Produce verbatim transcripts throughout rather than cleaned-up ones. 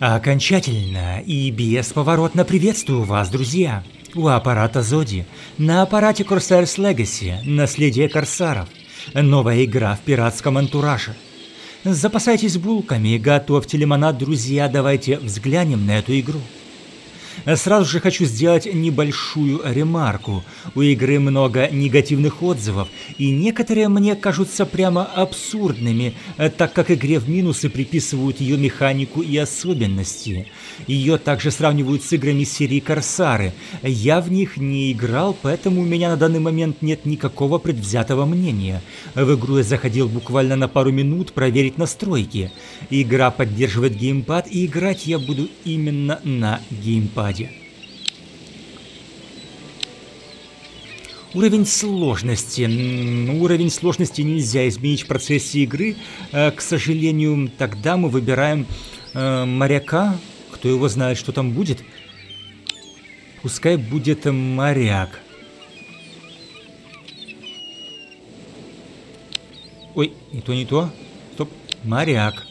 Окончательно и бесповоротно приветствую вас, друзья! У аппарата Зоди, на аппарате Corsairs Legacy, наследие корсаров, новая игра в пиратском антураже. Запасайтесь булками, готовьте лимонад, друзья, давайте взглянем на эту игру. Сразу же хочу сделать небольшую ремарку. У игры много негативных отзывов, и некоторые мне кажутся прямо абсурдными, так как игре в минусы приписывают ее механику и особенности. Ее также сравнивают с играми серии Корсары. Я в них не играл, поэтому у меня на данный момент нет никакого предвзятого мнения. В игру я заходил буквально на пару минут проверить настройки. Игра поддерживает геймпад, и играть я буду именно на геймпаде. Уровень сложности. Уровень сложности нельзя изменить в процессе игры. К сожалению, тогда мы выбираем э, моряка. Кто его знает, что там будет? Пускай будет моряк. Ой, не то, не то. Стоп. Моряк.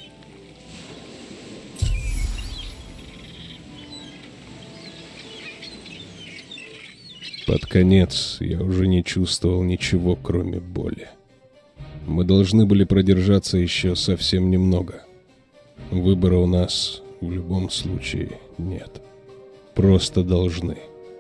Под конец я уже не чувствовал ничего, кроме боли. Мы должны были продержаться еще совсем немного. Выбора у нас в любом случае нет. Просто должны.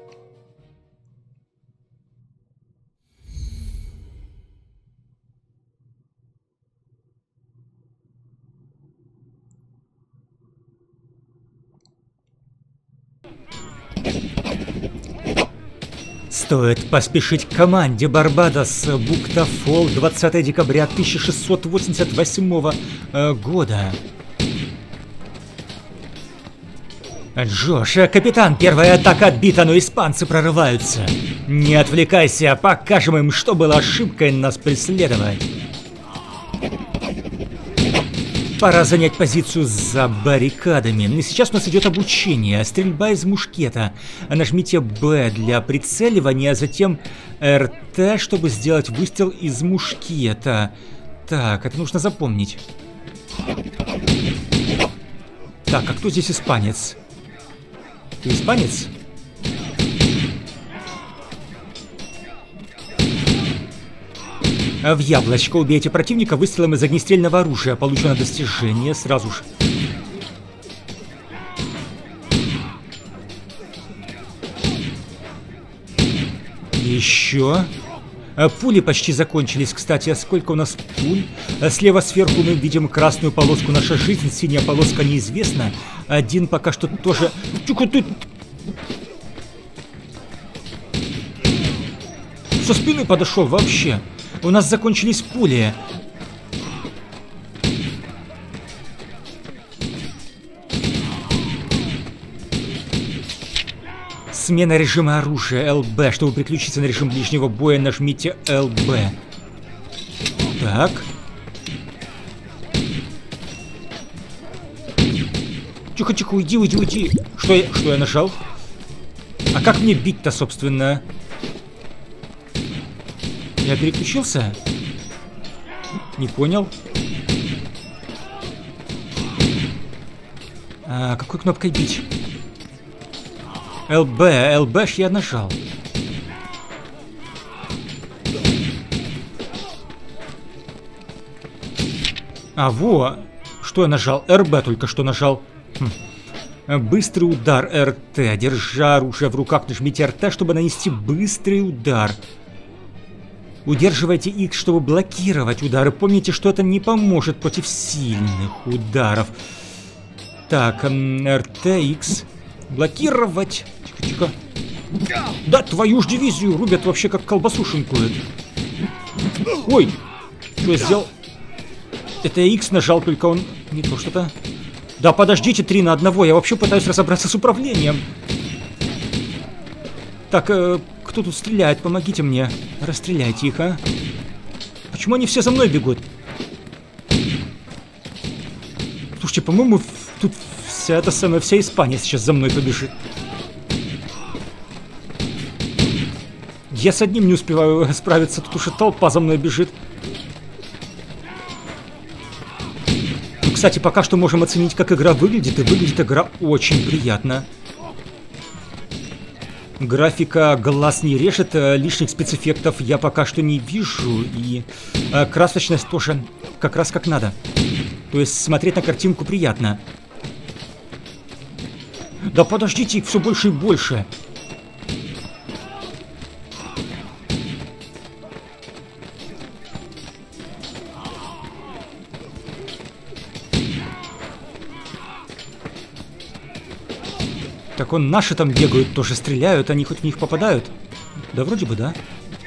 Стоит поспешить к команде Барбадос Буктафол двадцатого декабря тысяча шестьсот восемьдесят восьмого э, года. Джош, капитан, первая атака отбита, но испанцы прорываются. Не отвлекайся, покажем им, что было ошибкой нас преследовать. Пора занять позицию за баррикадами. Сейчас у нас идет обучение. Стрельба из мушкета. Нажмите Б для прицеливания, а затем эр тэ, чтобы сделать выстрел из мушкета. Так, это нужно запомнить. Так, а кто здесь испанец? Ты испанец? В яблочко убейте противника выстрелом из огнестрельного оружия. Получено достижение сразу же. Еще. Пули почти закончились, кстати. А сколько у нас пуль? Слева сверху мы видим красную полоску «Наша жизнь». Синяя полоска неизвестна. Один пока что тоже... Тихо ты... Со спины подошел вообще. У нас закончились пули. Смена режима оружия эл бэ. Чтобы переключиться на режим ближнего боя, нажмите эл бэ. Так. Тихо-тихо, уйди, уйди, уйди. Что я, что я нажал? А как мне бить-то, собственно? Я переключился? Не понял. А, какой кнопкой бить? эл бэ, эл бэ ж я нажал. А, во! Что я нажал? эр бэ только что нажал. Хм. Быстрый удар эр тэ. Держа оружие в руках, нажмите эр тэ, чтобы нанести быстрый удар. Удерживайте X, чтобы блокировать удары. Помните, что это не поможет против сильных ударов. Так, эр тэ, X. Блокировать. Тихо-тихо. Да, твою ж дивизию. Рубят вообще как колбасу шинкуют. Ой, что я сделал? Это я X нажал, только он... Не то что-то... Да подождите, три на одного. Я вообще пытаюсь разобраться с управлением. Так, э, кто тут стреляет? Помогите мне. Расстреляйте их, а? Почему они все за мной бегут? Слушайте, по-моему, тут вся эта самая, вся Испания сейчас за мной побежит. Я с одним не успеваю справиться, тут уж и толпа за мной бежит. кстати, пока что можем оценить, как игра выглядит. И выглядит игра очень приятно. Графика глаз не режет, лишних спецэффектов я пока что не вижу. И э, красочность тоже как раз как надо. То есть смотреть на картинку приятно. Да подождите, их все больше и больше. Так он наши там бегают, тоже стреляют, они хоть в них попадают? Да вроде бы да.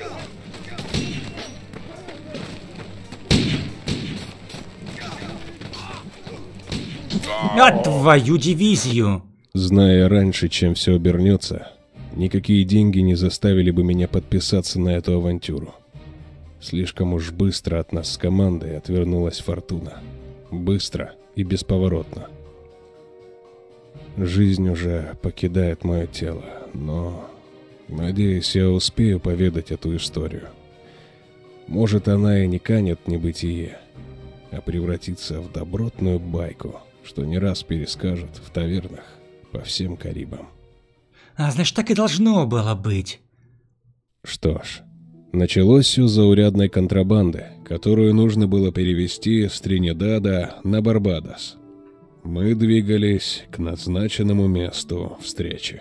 А твою дивизию! Зная раньше, чем все обернется, никакие деньги не заставили бы меня подписаться на эту авантюру. Слишком уж быстро от нас с командой отвернулась фортуна. Быстро и бесповоротно. Жизнь уже покидает мое тело, но, надеюсь, я успею поведать эту историю. Может, она и не канет в небытие, а превратится в добротную байку, что не раз перескажут в тавернах по всем Карибам. А, значит, так и должно было быть. Что ж, началось все с заурядной контрабанды, которую нужно было перевезти с Тринидада на Барбадос. Мы двигались к назначенному месту встречи.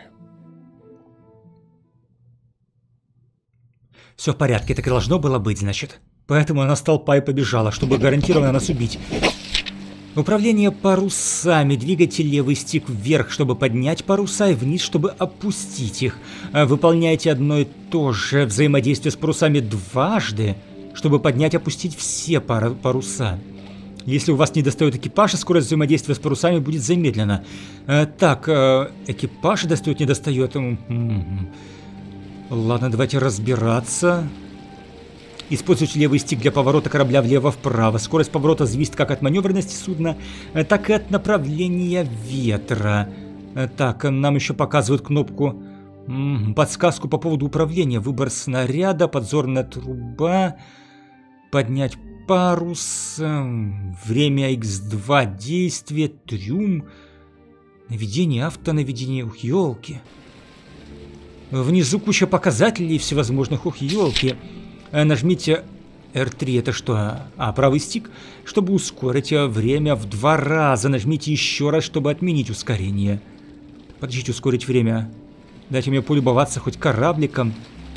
Все в порядке, так и должно было быть, значит. Поэтому она с толпой побежала, чтобы гарантированно нас убить. Управление парусами. Двигайте левый стик вверх, чтобы поднять паруса, и вниз, чтобы опустить их. Выполняйте одно и то же взаимодействие с парусами дважды, чтобы поднять и опустить все пар паруса. Если у вас не достает экипажа, скорость взаимодействия с парусами будет замедлена. Э, так, э, экипаж достает, не достает. М-м-м. Ладно, давайте разбираться. Используйте левый стик для поворота корабля влево-вправо. Скорость поворота зависит как от маневренности судна, э, так и от направления ветра. Э, так, нам еще показывают кнопку, м-м, подсказку по поводу управления. Выбор снаряда, подзорная труба, поднять парус, время икс два действия, трюм, наведение, автонаведение, ух, елки. Внизу куча показателей всевозможных, ух, елки. Нажмите эр три, это что? А, правый стик, чтобы ускорить время в два раза. Нажмите еще раз, чтобы отменить ускорение. Подождите, ускорить время. Дайте мне полюбоваться хоть корабликом.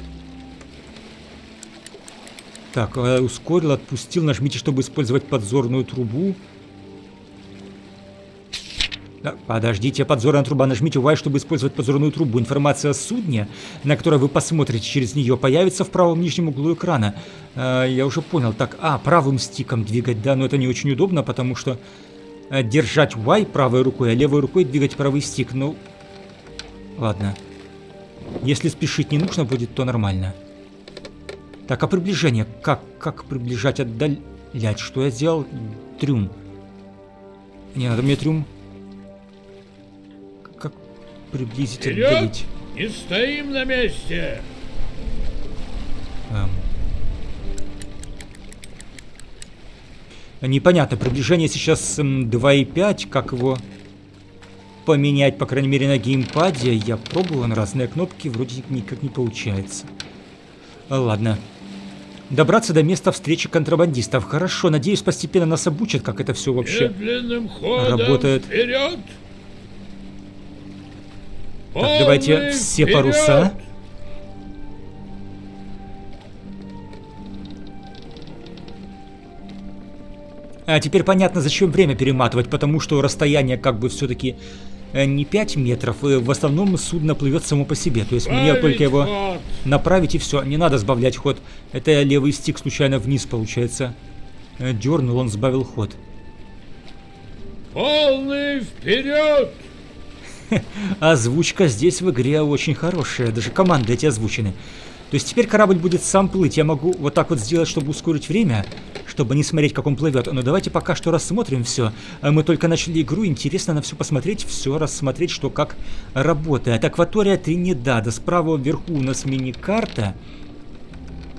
Так, ускорил, отпустил. Нажмите, чтобы использовать подзорную трубу. Да, подождите, подзорная труба. Нажмите уай, чтобы использовать подзорную трубу. Информация о судне, на которое вы посмотрите через нее, появится в правом нижнем углу экрана. Э, я уже понял. Так, а, правым стиком двигать, да, но это не очень удобно, потому что э, держать уай правой рукой, а левой рукой двигать правый стик. Ну, ладно. Если спешить не нужно будет, то нормально. Так, а приближение? Как, как приближать, отдалять? Что я сделал? Трюм. Не, надо мне трюм. Как приблизить, вперед! Отдалить? Не стоим на месте! Эм. Непонятно, приближение сейчас эм, два и пять. Как его поменять, по крайней мере, на геймпаде? Я пробовал на разные кнопки, вроде никак не получается. Ладно. Добраться до места встречи контрабандистов. Хорошо, надеюсь, постепенно нас обучат, как это все вообще работает. Вперед! Так, давайте все вперед! паруса. А теперь понятно, зачем время перематывать, потому что расстояние как бы все-таки не пять метров, и в основном судно плывет само по себе. То есть мне только его ход. направить и все, не надо сбавлять ход. Это я левый стик случайно вниз, получается, дернул, он сбавил ход. Полный вперед! Озвучка здесь в игре очень хорошая, даже команды эти озвучены. То есть теперь корабль будет сам плыть. Я могу вот так вот сделать, чтобы ускорить время, чтобы не смотреть, как он плывет. Но давайте пока что рассмотрим все. Мы только начали игру, интересно на все посмотреть, все рассмотреть, что как работает. Акватория Тринидада. Справа вверху у нас мини-карта.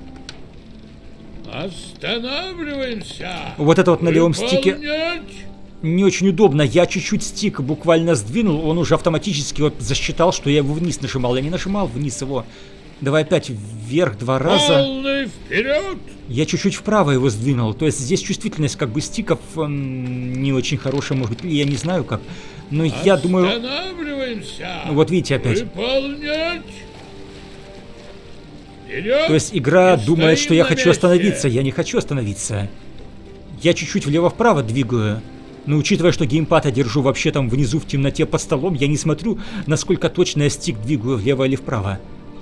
Останавливаемся! Вот это вот на левом стике. не очень удобно. Я чуть-чуть стик буквально сдвинул, он уже автоматически вот засчитал, что я его вниз нажимал. Я не нажимал вниз его. Давай опять вверх два раза. Полный вперед! Я чуть-чуть вправо его сдвинул. То есть здесь чувствительность как бы стиков эм, не очень хорошая, может быть, я не знаю как. Но я думаю... Останавливаемся! Вот видите опять. Выполнять! Вперед! То есть игра Не думает, стоим что я на хочу месте. остановиться. Я не хочу остановиться. Я чуть-чуть влево-вправо двигаю. Но учитывая, что геймпад я держу вообще там внизу в темноте под столом, я не смотрю, насколько точно я стик двигаю влево или вправо.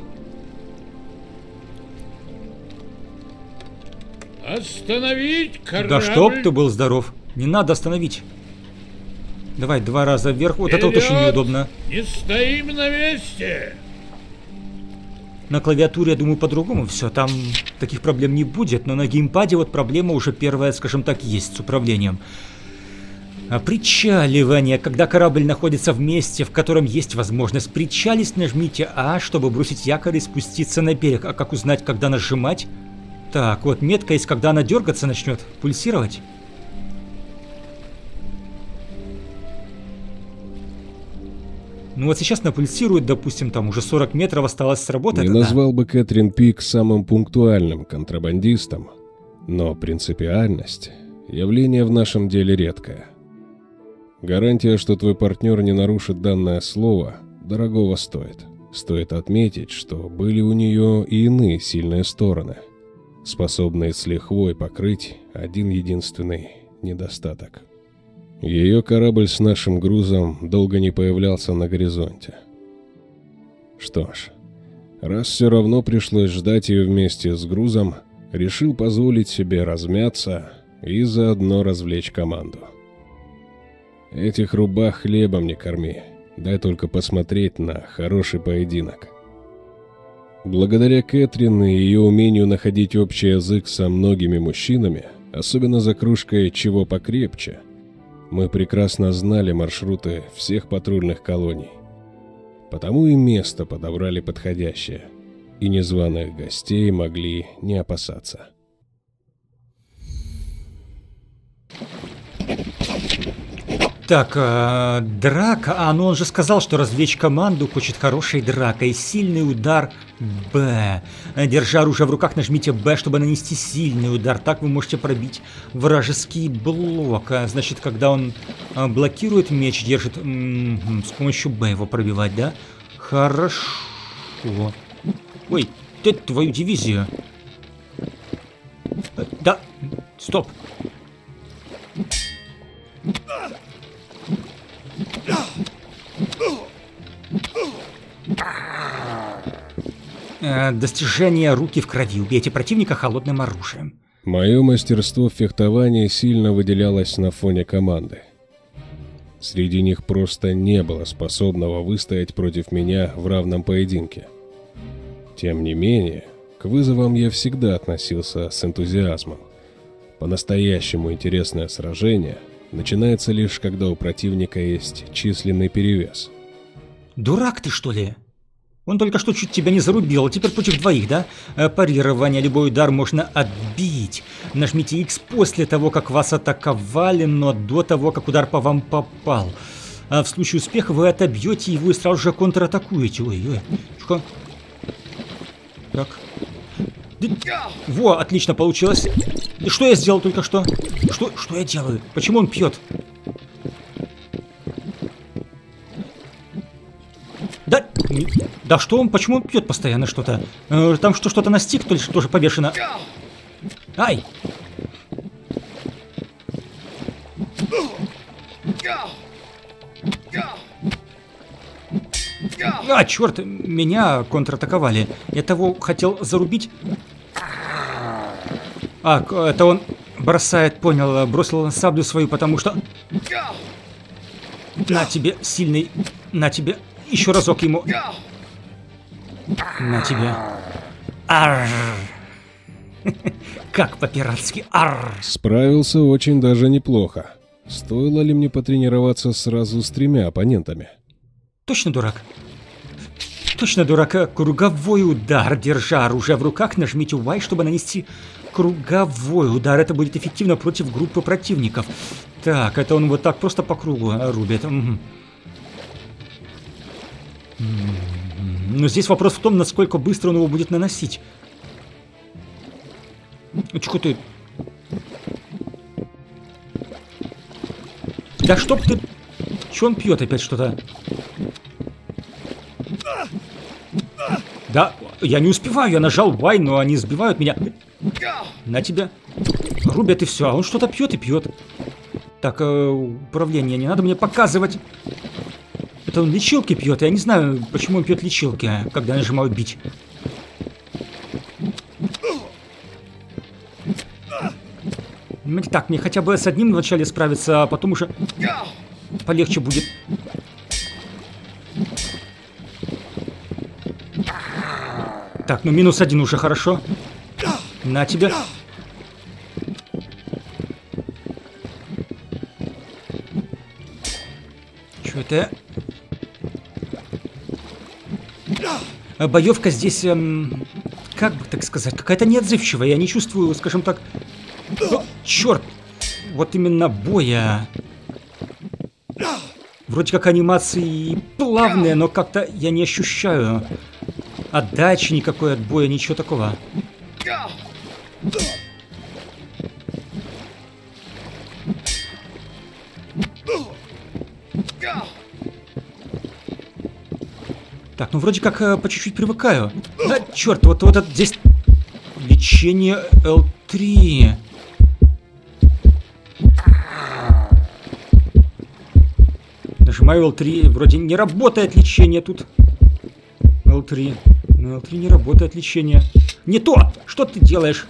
Остановить корабль! Да чтоб ты был здоров. Не надо остановить. Давай два раза вверх. Вот это вот очень неудобно. Не стоим на месте! На клавиатуре, я думаю, по-другому все. Там таких проблем не будет. Но на геймпаде вот проблема уже первая, скажем так, есть с управлением. А причаливание. Когда корабль находится в месте, в котором есть возможность причалить, нажмите А, чтобы бросить якорь и спуститься на берег. А как узнать, когда нажимать? Так, вот метка есть, когда она дергаться начнет, пульсировать. Ну вот сейчас она пульсирует, допустим, там уже сорок метров осталось с работы. Не назвал бы Кэтрин Пик самым пунктуальным контрабандистом, но принципиальность – явление в нашем деле редкое. Гарантия, что твой партнер не нарушит данное слово, дорогого стоит. Стоит отметить, что были у нее и иные сильные стороны, способные с лихвой покрыть один единственный недостаток. Ее корабль с нашим грузом долго не появлялся на горизонте. Что ж, раз все равно пришлось ждать ее вместе с грузом, решил позволить себе размяться и заодно развлечь команду. Этих рубах хлебом не корми, дай только посмотреть на хороший поединок. Благодаря Кэтрин и ее умению находить общий язык со многими мужчинами, особенно за кружкой чего покрепче, мы прекрасно знали маршруты всех патрульных колоний. Потому и место подобрали подходящее, и незваных гостей могли не опасаться. Так, э, драка. А, ну он же сказал, что развлечь команду хочет хорошей дракой. Сильный удар Б. Держа оружие в руках, нажмите Б, чтобы нанести сильный удар. Так вы можете пробить вражеский блок. А, значит, когда он а, блокирует меч, держит м-м, с помощью Б его пробивать, да? Хорошо. Ой, ты твою дивизию. Да, стоп. Э, достижение руки в крови. Убейте противника холодным оружием. Мое мастерство в фехтовании сильно выделялось на фоне команды. Среди них просто не было способного выстоять против меня в равном поединке. Тем не менее, к вызовам я всегда относился с энтузиазмом. По-настоящему интересное сражение начинается лишь, когда у противника есть численный перевес. Дурак ты, что ли? Он только что чуть тебя не зарубил, а теперь против двоих, да? Парирование, любой удар можно отбить. Нажмите X после того, как вас атаковали, но до того, как удар по вам попал. А в случае успеха вы отобьете его и сразу же контратакуете. Ой-ой, что? Так. Во, отлично получилось. И что я сделал только что? Что, что я делаю? Почему он пьет? Да, да что он, почему он пьет постоянно что-то? Э, там что, что-то на стик, то ли тоже повешено. Ай! А, черт, меня контратаковали. Я того хотел зарубить. А, это он бросает, понял, бросил саблю свою, потому что... На тебе, сильный, на тебе, еще разок ему. На тебе. Арр. Как по-пиратски, арр. Справился очень даже неплохо. Стоило ли мне потренироваться сразу с тремя оппонентами? Точно дурак. Точно дурак. Круговой удар. Держа оружие в руках, нажмите Y, чтобы нанести круговой удар. Это будет эффективно против группы противников. Так, это он вот так просто по кругу рубит. Угу. Но здесь вопрос в том, насколько быстро он его будет наносить. Чего ты? Да чтоб ты... Че он пьет опять что-то? Да, я не успеваю, я нажал Y, но они сбивают меня. На тебя. Рубят и все, а он что-то пьет и пьет. Так, э, управление, не надо мне показывать. Это он лечилки пьет, я не знаю, почему он пьет лечилки, когда я нажимаю бить. Так, мне хотя бы с одним вначале справиться, а потом уже полегче будет. Так, ну минус один уже хорошо. На тебя. Что это? Боевка здесь, эм, как бы так сказать, какая-то неотзывчивая. Я не чувствую, скажем так... О, черт! Вот именно боя. Вроде как анимации плавные, но как-то я не ощущаю отдачи никакой от боя, ничего такого. Так, ну вроде как э, по чуть-чуть привыкаю. Да, черт, вот, вот это здесь лечение эл три. Нажимаю эл три, вроде не работает лечение тут. эл три. На эл три не работает лечение. Не то! Что ты делаешь?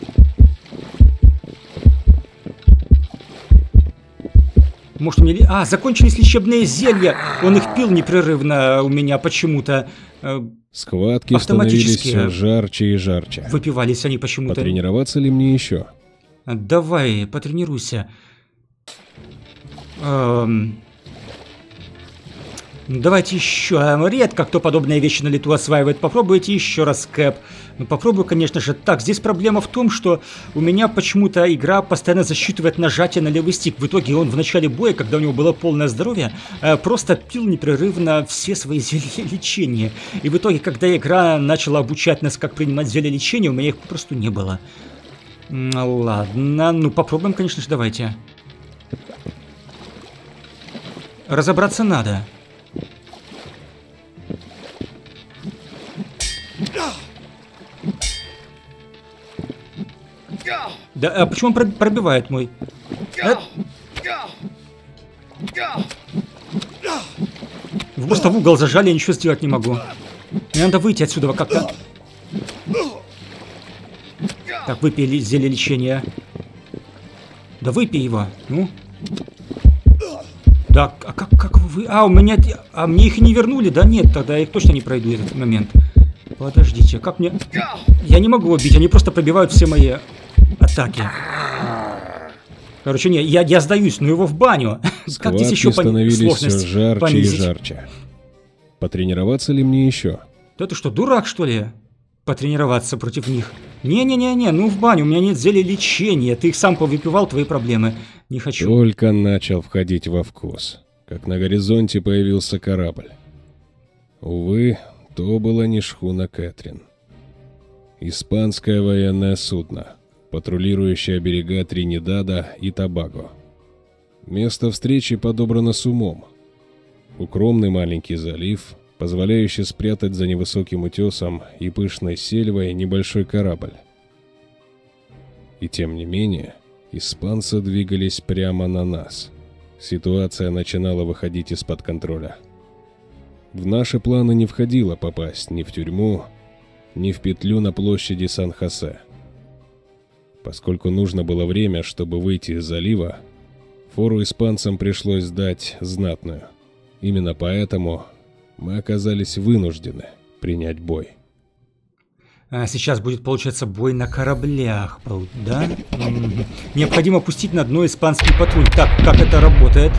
Может, у меня... А, закончились лечебные зелья. Он их пил непрерывно у меня почему-то. Схватки становились все жарче и жарче. Выпивались они почему-то. Потренироваться ли мне еще? Давай, потренируйся. Эм... Давайте еще. Редко кто подобные вещи на лету осваивает. Попробуйте еще раз, Кэп. Ну, попробую, конечно же. Так, здесь проблема в том, что у меня почему-то игра постоянно засчитывает нажатие на левый стик. В итоге он в начале боя, когда у него было полное здоровье, просто пил непрерывно все свои зелья лечения. И в итоге, когда игра начала обучать нас, как принимать зелья лечения, у меня их попросту не было. Ладно, ну попробуем, конечно же, давайте. Разобраться надо. Да, а почему он пробивает мой? А? Вы просто в угол зажали, я ничего сделать не могу. Мне надо выйти отсюда как-то. Так, выпей зелье лечения. Да выпей его, ну. Да, а как, как вы... А, у меня... А мне их и не вернули, да? Нет, тогда я их точно не пройду этот момент. Подождите, как мне... Я не могу убить, они просто пробивают все мои атаки. Короче, не, я, я сдаюсь, но его в баню. Как здесь еще становились все жарче понизить? И жарче. Потренироваться ли мне еще? Да ты что, дурак, что ли? Потренироваться против них? Не-не-не-не, ну в баню, у меня нет зелья лечения. Ты их сам повыпивал, твои проблемы. Не хочу. Только начал входить во вкус, как на горизонте появился корабль. Увы, то была не шхуна Кэтрин. Испанское военное судно, патрулирующее берега Тринидада и Тобаго. Место встречи подобрано с умом. Укромный маленький залив, позволяющий спрятать за невысоким утесом и пышной сельвой небольшой корабль. И тем не менее, испанцы двигались прямо на нас. Ситуация начинала выходить из-под контроля. В наши планы не входило попасть ни в тюрьму, ни в петлю на площади Сан-Хосе. Поскольку нужно было время, чтобы выйти из залива, фору испанцам пришлось дать знатную. Именно поэтому мы оказались вынуждены принять бой. А сейчас будет, получаться, бой на кораблях, да? Необходимо пустить на дно испанский патруль. Так, как это работает?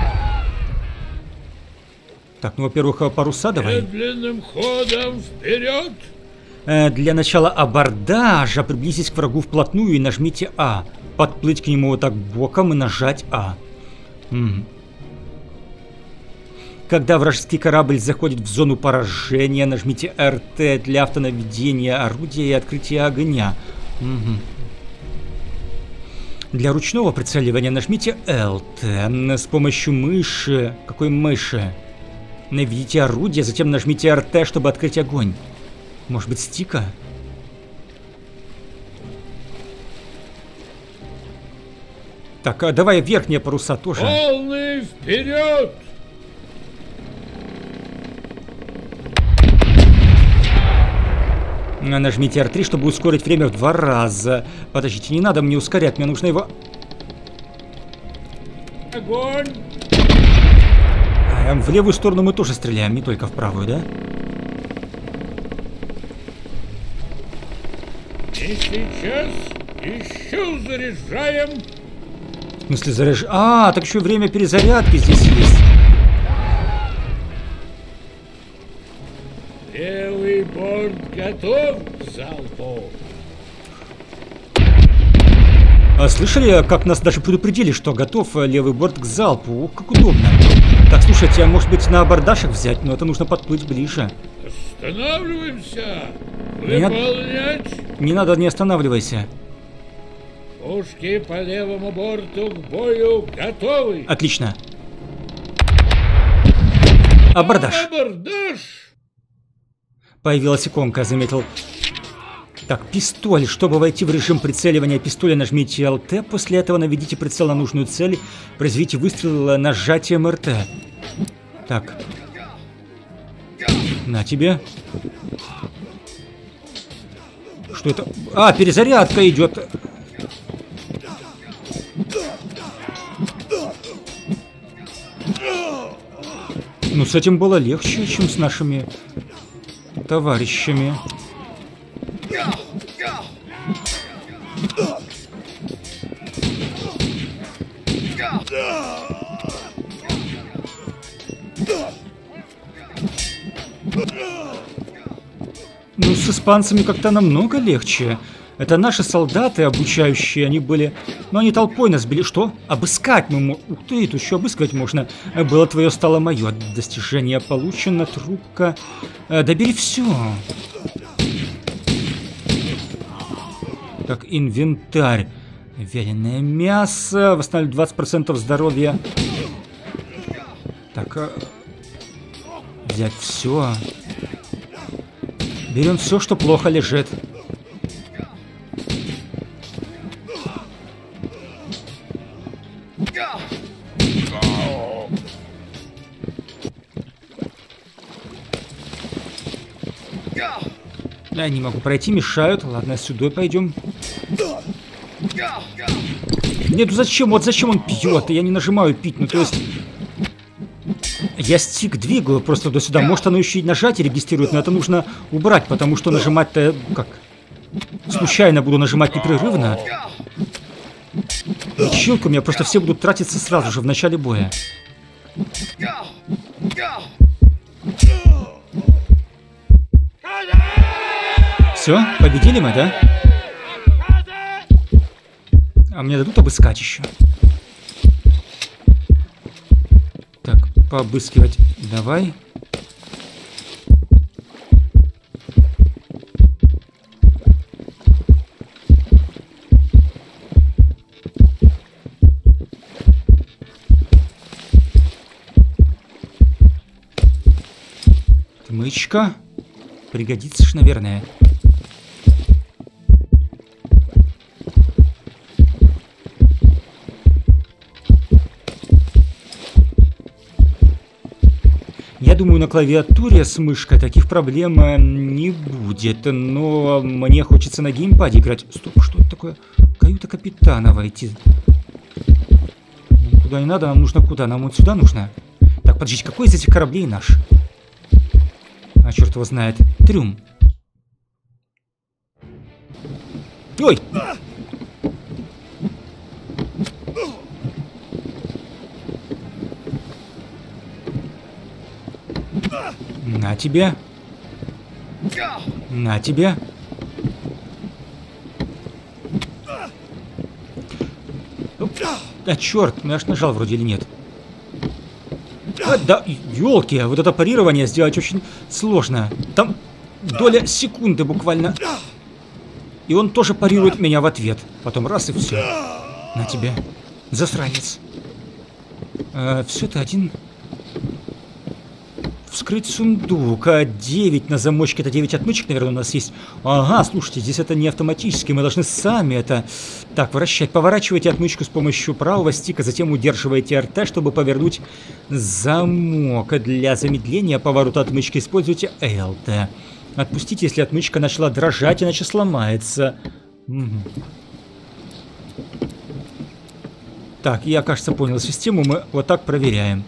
Так, ну, во-первых, паруса давай. Медленным ходом вперед! Для начала абордажа приблизитесь к врагу вплотную и нажмите А. Подплыть к нему вот так боком и нажать А. М. Когда вражеский корабль заходит в зону поражения, нажмите эр тэ для автонаведения орудия и открытия огня. Угу. Для ручного прицеливания нажмите эл тэ. С помощью мыши... Какой мыши? Наведите орудие, затем нажмите эр тэ, чтобы открыть огонь. Может быть, стика? Так, а давай верхние паруса тоже. Полный вперед! Нажмите эр три, чтобы ускорить время в два раза. Подождите, не надо мне ускорять, мне нужно его... Огонь! А, в левую сторону мы тоже стреляем, не только в правую, да? И сейчас еще заряжаем. В смысле заряж... А, так еще и время перезарядки здесь есть. Левый борт готов к залпу. А слышали, как нас даже предупредили, что готов левый борт к залпу? Ох, как удобно. Так, слушайте, а может быть на абордаж их взять? Но это нужно подплыть ближе. Останавливаемся. Нет. Выполнять. Не надо, не останавливайся. Пушки по левому борту к бою готовы. Отлично. Абордаж. Абордаж. Появилась иконка, заметил. Так, пистоль. Чтобы войти в режим прицеливания пистоля, нажмите эл тэ. После этого наведите прицел на нужную цель. Произведите выстрел нажатием эр тэ. Так. На тебе. Что это? А, перезарядка идет. Ну, с этим было легче, чем с нашими товарищами. Ну, с испанцами как-то намного легче. Это наши солдаты обучающие, они были... Ну, они толпой нас били. Что? Обыскать мы можем. Ух ты, тут еще обыскивать можно. Было твое, стало мое. Достижение получено, трубка. Добери все. Так, инвентарь. Вяленое мясо. Восстанавливает двадцать процентов здоровья. Так, взять все. Берем все, что плохо лежит. Я не могу пройти, мешают. Ладно, сюда пойдем. Нет, ну зачем? Вот зачем он пьет? Я не нажимаю пить. Ну, то есть... Я стик двигаю просто туда-сюда. Может, оно еще и нажатие регистрирует, но это нужно убрать, потому что нажимать-то... Как? Случайно буду нажимать непрерывно. Лечилку у меня просто все будут тратиться сразу же, в начале боя. Все, победили мы, да? А мне дадут обыскать еще. Так, пообыскивать. Давай. Отмычка. Пригодится ж, наверное. Я думаю, на клавиатуре с мышкой таких проблем не будет, но мне хочется на геймпаде играть. Стоп, что это такое? Каюта капитана войти. Куда не надо, нам нужно куда? Нам вот сюда нужно? Так, подождите, какой из этих кораблей наш? А черт его знает. Трюм. Ой! На тебе. На тебе. А черт, ну я ж нажал вроде или нет. Тихо, да, елки, вот это парирование сделать очень сложно. Там доля секунды буквально. И он тоже парирует меня в ответ. Потом раз и все. На тебе, засранец. А, все, ты один. Вскрыть сундук. А девять на замочке. Это девять отмычек, наверное, у нас есть. Ага, слушайте, здесь это не автоматически. Мы должны сами это... Так, вращать. Поворачивайте отмычку с помощью правого стика. Затем удерживайте эр тэ, чтобы повернуть замок. Для замедления поворота отмычки используйте эл тэ. Отпустите, если отмычка начала дрожать, иначе сломается. Угу. Так, я, кажется, понял систему. Мы вот так проверяем.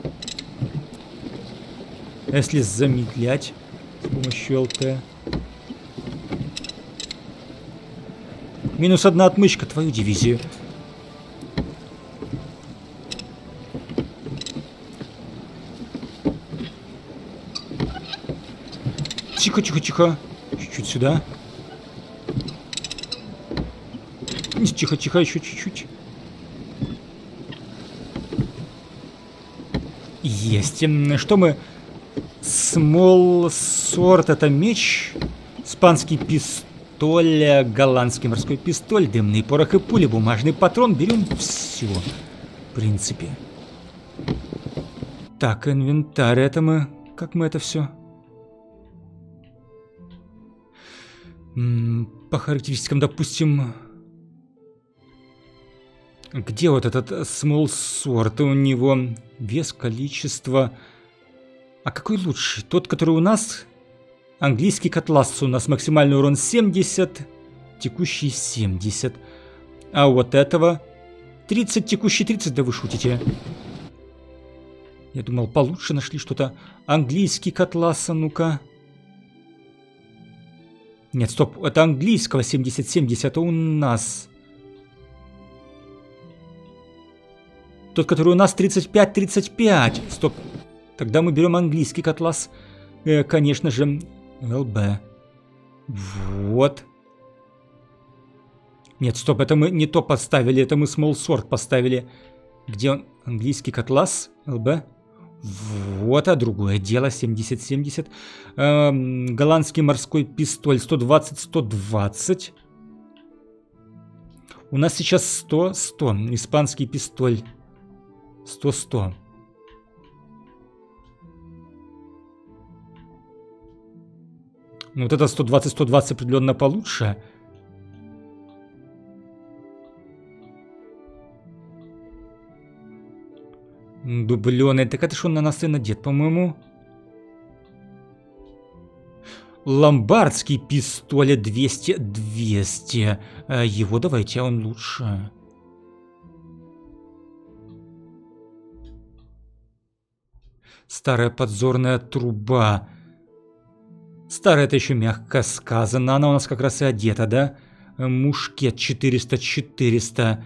Если замедлять с помощью эл тэ. Минус одна отмычка, твою дивизию. Тихо, тихо, тихо. Чуть-чуть сюда. Тихо, тихо, еще чуть-чуть. Есть. Что мы... Small Sword — это меч, испанский пистоль, голландский морской пистоль, дымный порох и пули, бумажный патрон. Берем все, в принципе. Так, инвентарь. Это мы... Как мы это все? По характеристикам, допустим... Где вот этот Small Sword? У него вес, количество... А какой лучше? Тот, который у нас? Английский котлас. У нас максимальный урон семьдесят, текущий семьдесят. А у вот этого тридцать, текущий тридцать. Да вы шутите. Я думал, получше нашли что-то. Английский котлас, ну-ка. Нет, стоп. Это английского семьдесят семьдесят, а у нас... Тот, который у нас тридцать пять тридцать пять. Стоп. Тогда мы берем английский котлас. Э, конечно же, эл бэ. Вот. Нет, стоп, это мы не то поставили. Это мы Small Sword поставили. Где он? Английский котлас. эл бэ. Вот, а другое дело. семьдесят семьдесят. Э, голландский морской пистоль. сто двадцать сто двадцать. У нас сейчас сто сто. Испанский пистоль. сто сто. Ну, вот это сто двадцать сто двадцать определенно получше. Дубленый. Так это что он на нас и надет, по-моему. Ломбардский пистолет двести двести. Его давайте, а он лучше. Старая подзорная труба. Старая — это еще мягко сказано. Она у нас как раз и одета, да? Мушкет четыреста четыреста.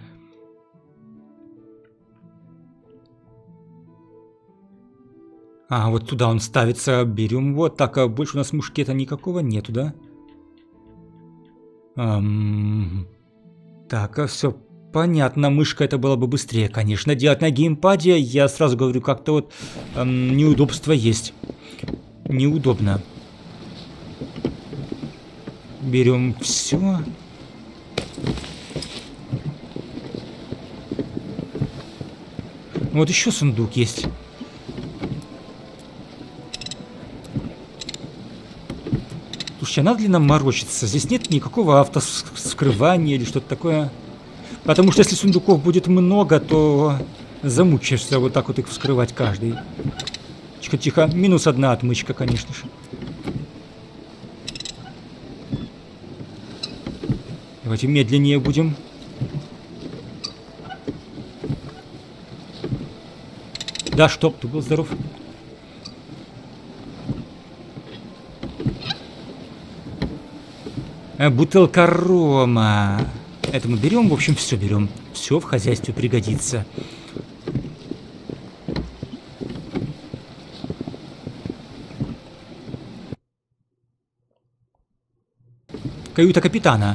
А, вот туда он ставится. Берем вот так. А больше у нас мушкета никакого нету, да? Эм... Так, а все понятно. Мышка это было бы быстрее, конечно. Делать на геймпаде, я сразу говорю, как-то вот эм, неудобство есть. Неудобно. Берем все. Вот еще сундук есть. Слушайте, а надо ли нам морочиться? Здесь нет никакого автоскрывания или что-то такое. Потому что если сундуков будет много, то замучаешься вот так вот их вскрывать каждый. Тихо-тихо. Минус одна отмычка, конечно же. Давайте медленнее будем. Да, чтоб ты был здоров. Бутылка рома. Это мы берем, в общем, все берем. Все в хозяйстве пригодится. Каюта капитана.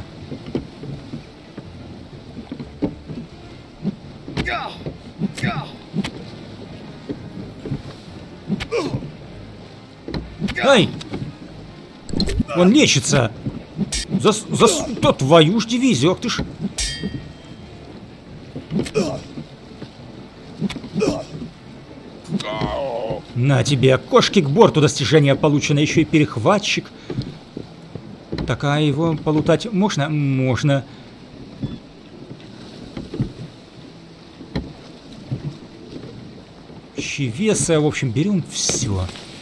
Ай! Он лечится! За, за, да твою ж дивизию, ах ты ж! На тебе, кошки к борту, достижение получено, еще и перехватчик. Так, а его полутать можно? Можно. Веса, в общем, берем все.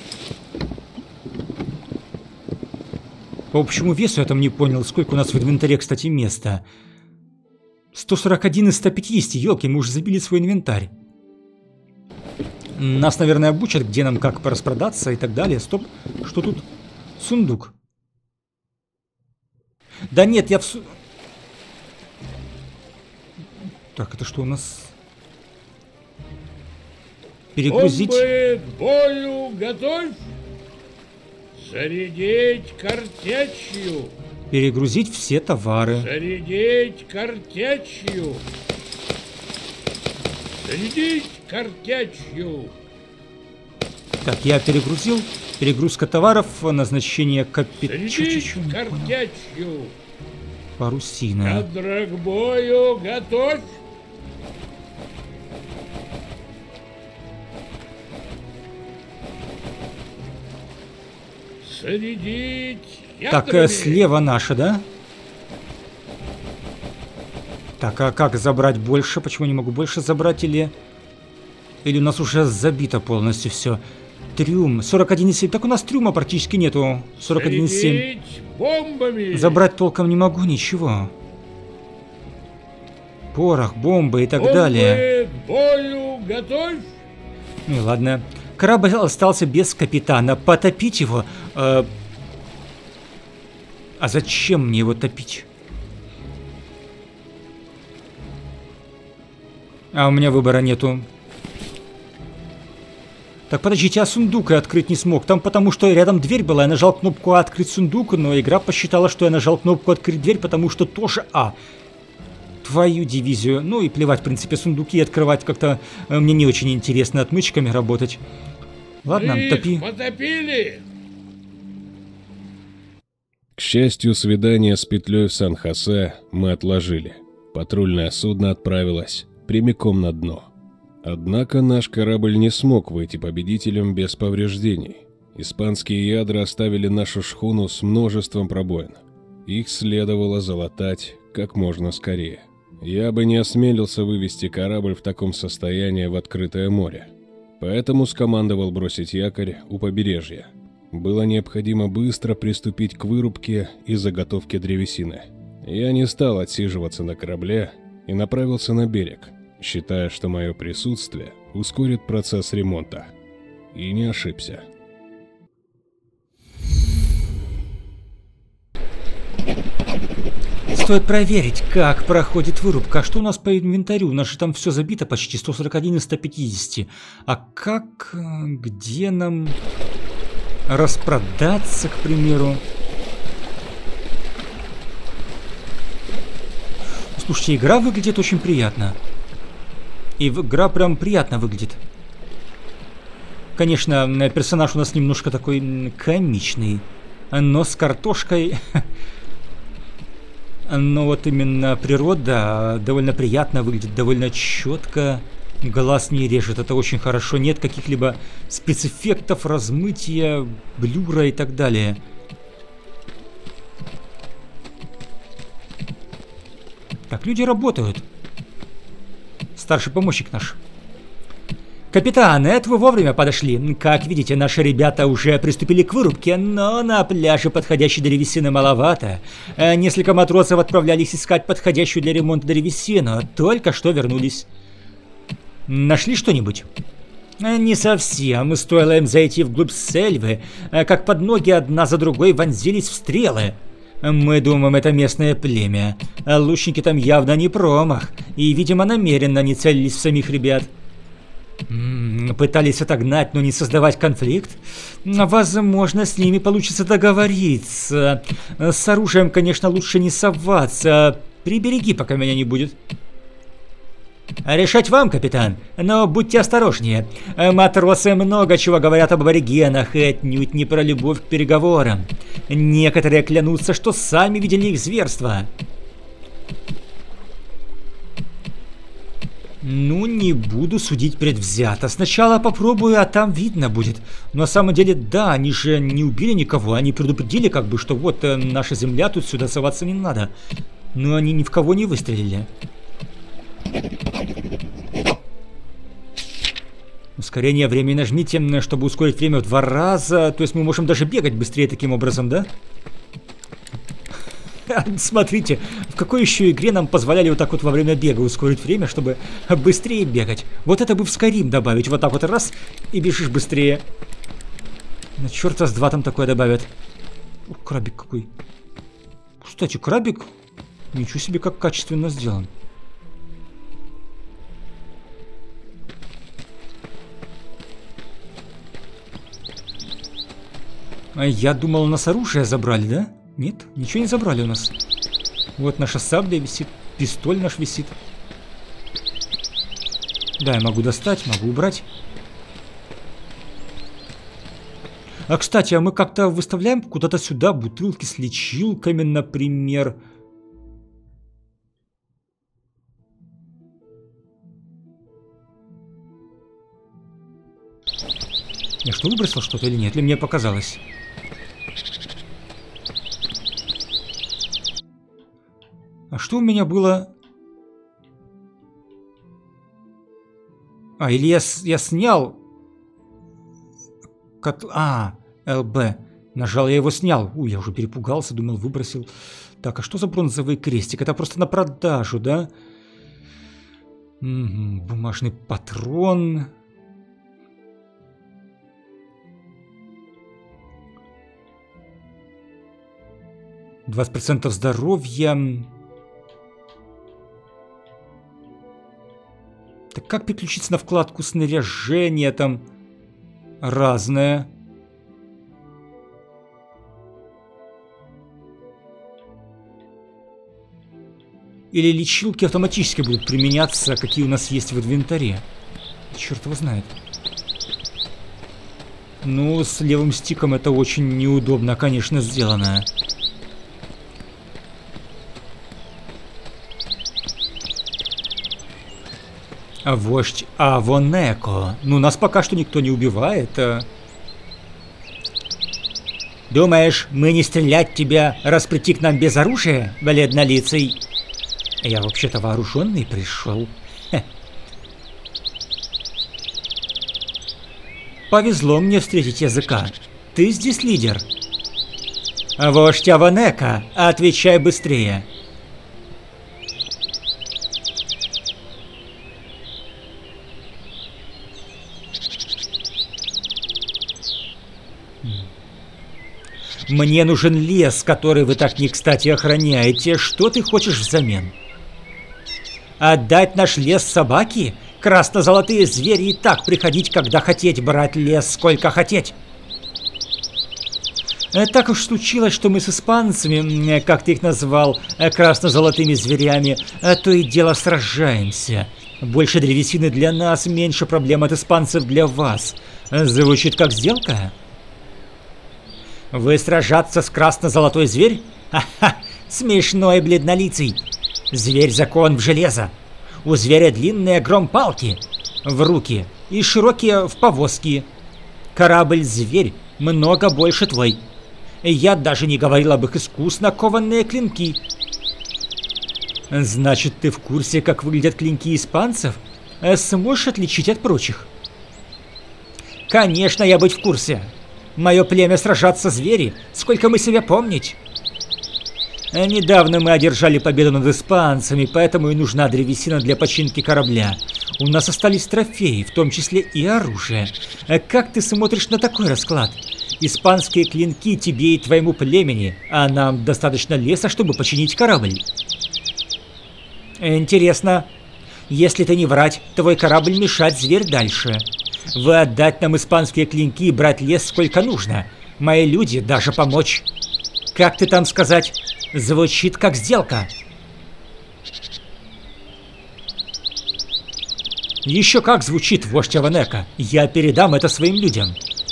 По общему весу я там не понял, сколько у нас в инвентаре, кстати, места. сто сорок один из ста пятидесяти, елки, мы уже забили свой инвентарь. Нас, наверное, обучат, где нам как пораспродаться и так далее. Стоп, что тут? Сундук. Да нет, я в су... Так, это что у нас? Перегрузить. Бомбы к бою готовь. Зарядить картечью. Перегрузить все товары. Зарядить картечью. Зарядить картечью. Так, я перегрузил. Перегрузка товаров, назначение капитана. Зарядить картечью. Парусина. Кадра к бою готовь. Зарядить ядрами. Так, э, слева наша, да? Так, а как забрать больше? Почему не могу больше забрать? Или, или у нас уже забито полностью все? Трюм. сорок один и семь. Так у нас трюма практически нету. сорок один и семь. Бомбами. Забрать толком не могу ничего. Порох, бомбы и так Бомбы далее. к бою готовь. Ну и ладно. Корабль остался без капитана. Потопить его? Э... А зачем мне его топить? А у меня выбора нету. Так, подождите, а сундук я открыть не смог. Там потому что рядом дверь была. Я нажал кнопку А открыть сундук, но игра посчитала, что я нажал кнопку открыть дверь, потому что тоже А. Твою дивизию. Ну и плевать, в принципе, сундуки открывать как-то э, мне не очень интересно отмычками работать. Ладно, Их топи. потопили. К счастью, свидание с петлей в Сан-Хосе мы отложили. Патрульное судно отправилось прямиком на дно. Однако наш корабль не смог выйти победителем без повреждений. Испанские ядра оставили нашу шхуну с множеством пробоин. Их следовало залатать как можно скорее. Я бы не осмелился вывести корабль в таком состоянии в открытое море. Поэтому скомандовал бросить якорь у побережья. Было необходимо быстро приступить к вырубке и заготовке древесины. Я не стал отсиживаться на корабле и направился на берег, считая, что мое присутствие ускорит процесс ремонта. И не ошибся. Стоит проверить, как проходит вырубка. А что у нас по инвентарю? У нас же там все забито почти, сто сорок один из ста пятидесяти. А как, где нам распродаться, к примеру? Слушайте, игра выглядит очень приятно. И игра прям приятно выглядит. Конечно, персонаж у нас немножко такой комичный, но с картошкой. Но вот именно природа довольно приятно выглядит, довольно четко. Глаз не режет, это очень хорошо. Нет каких-либо спецэффектов, размытия, блюра и так далее. Так, люди работают. Старший помощник наш. Капитан, это вы вовремя подошли. Как видите, наши ребята уже приступили к вырубке, но на пляже подходящей древесины маловато. Несколько матросов отправлялись искать подходящую для ремонта древесину, только что вернулись. Нашли что-нибудь? Не совсем. Стоило им зайти вглубь сельвы, как под ноги одна за другой вонзились в стрелы. Мы думаем, это местное племя. Лучники там явно не промах, и, видимо, намеренно не целились в самих ребят. Пытались отогнать, но не создавать конфликт. Возможно, с ними получится договориться. С оружием, конечно, лучше не соваться. Прибереги, пока меня не будет. Решать вам, капитан, но будьте осторожнее. Матросы много чего говорят об аборигенах и отнюдь не про любовь к переговорам. Некоторые клянутся, что сами видели их зверство. Ну, не буду судить предвзято. Сначала попробую, а там видно будет. Но на самом деле, да, они же не убили никого. Они предупредили, как бы, что вот э, наша земля, тут сюда соваться не надо. Но они ни в кого не выстрелили. Ускорение времени нажмите, чтобы ускорить время в два раза. То есть мы можем даже бегать быстрее таким образом, да? Смотрите, в какой еще игре нам позволяли вот так вот во время бега ускорить время, чтобы быстрее бегать. Вот это бы в Skyrim добавить. Вот так вот раз, и бежишь быстрее. На черта с два там такое добавят. О, крабик какой. Кстати, крабик, ничего себе, как качественно сделан. Я думал, у нас оружие забрали, да? Нет, ничего не забрали у нас. Вот наша сабля висит, пистоль наш висит. Да, я могу достать, могу убрать. А, кстати, а мы как-то выставляем куда-то сюда бутылки с лечилками, например. Я что, выбросил что-то или нет? Или мне показалось? А что у меня было? А, или я, я снял... Котл... А, ЛБ. Нажал, я его снял. Ой, я уже перепугался, думал, выбросил. Так, а что за бронзовый крестик? Это просто на продажу, да? Угу, бумажный патрон... двадцать процентов здоровья. Так как переключиться на вкладку снаряжения? Там разное. Или лечилки автоматически будут применяться, какие у нас есть в инвентаре. Черт его знает. Ну, с левым стиком это очень неудобно, конечно, сделано. Вождь Авонеко. Ну, нас пока что никто не убивает. А... Думаешь, мы не стрелять тебя, раз прийти к нам без оружия, бледнолицый? Я вообще-то вооруженный пришел. Хе. Повезло мне встретить языка. Ты здесь лидер. Вождь Авонеко, отвечай быстрее. Мне нужен лес, который вы так не кстати охраняете. Что ты хочешь взамен? Отдать наш лес собаке? Красно-золотые звери и так приходить, когда хотеть, брать лес, сколько хотеть. Так уж случилось, что мы с испанцами, как ты их назвал, красно-золотыми зверями, то и дело сражаемся. Больше древесины для нас, меньше проблем от испанцев для вас. Звучит как сделка? Вы сражаться с красно-золотой зверь? Ха-ха, смешной бледнолицый. Зверь закон в железо. У зверя длинные гром-палки в руки и широкие в повозки. Корабль-зверь много больше твой. Я даже не говорил об их искусно кованные клинки. Значит, ты в курсе, как выглядят клинки испанцев? Сможешь отличить от прочих? Конечно, я быть в курсе. Мое племя сражаться звери, сколько мы себя помнить. Недавно мы одержали победу над испанцами, поэтому и нужна древесина для починки корабля. У нас остались трофеи, в том числе и оружие. Как ты смотришь на такой расклад? Испанские клинки тебе и твоему племени, а нам достаточно леса, чтобы починить корабль. Интересно. Если ты не врать, твой корабль мешать зверь дальше. Вы отдать нам испанские клинки и брать лес сколько нужно. Мои люди даже помочь. Как ты там сказать? Звучит как сделка. Еще как звучит, вождь Аванека. Я передам это своим людям.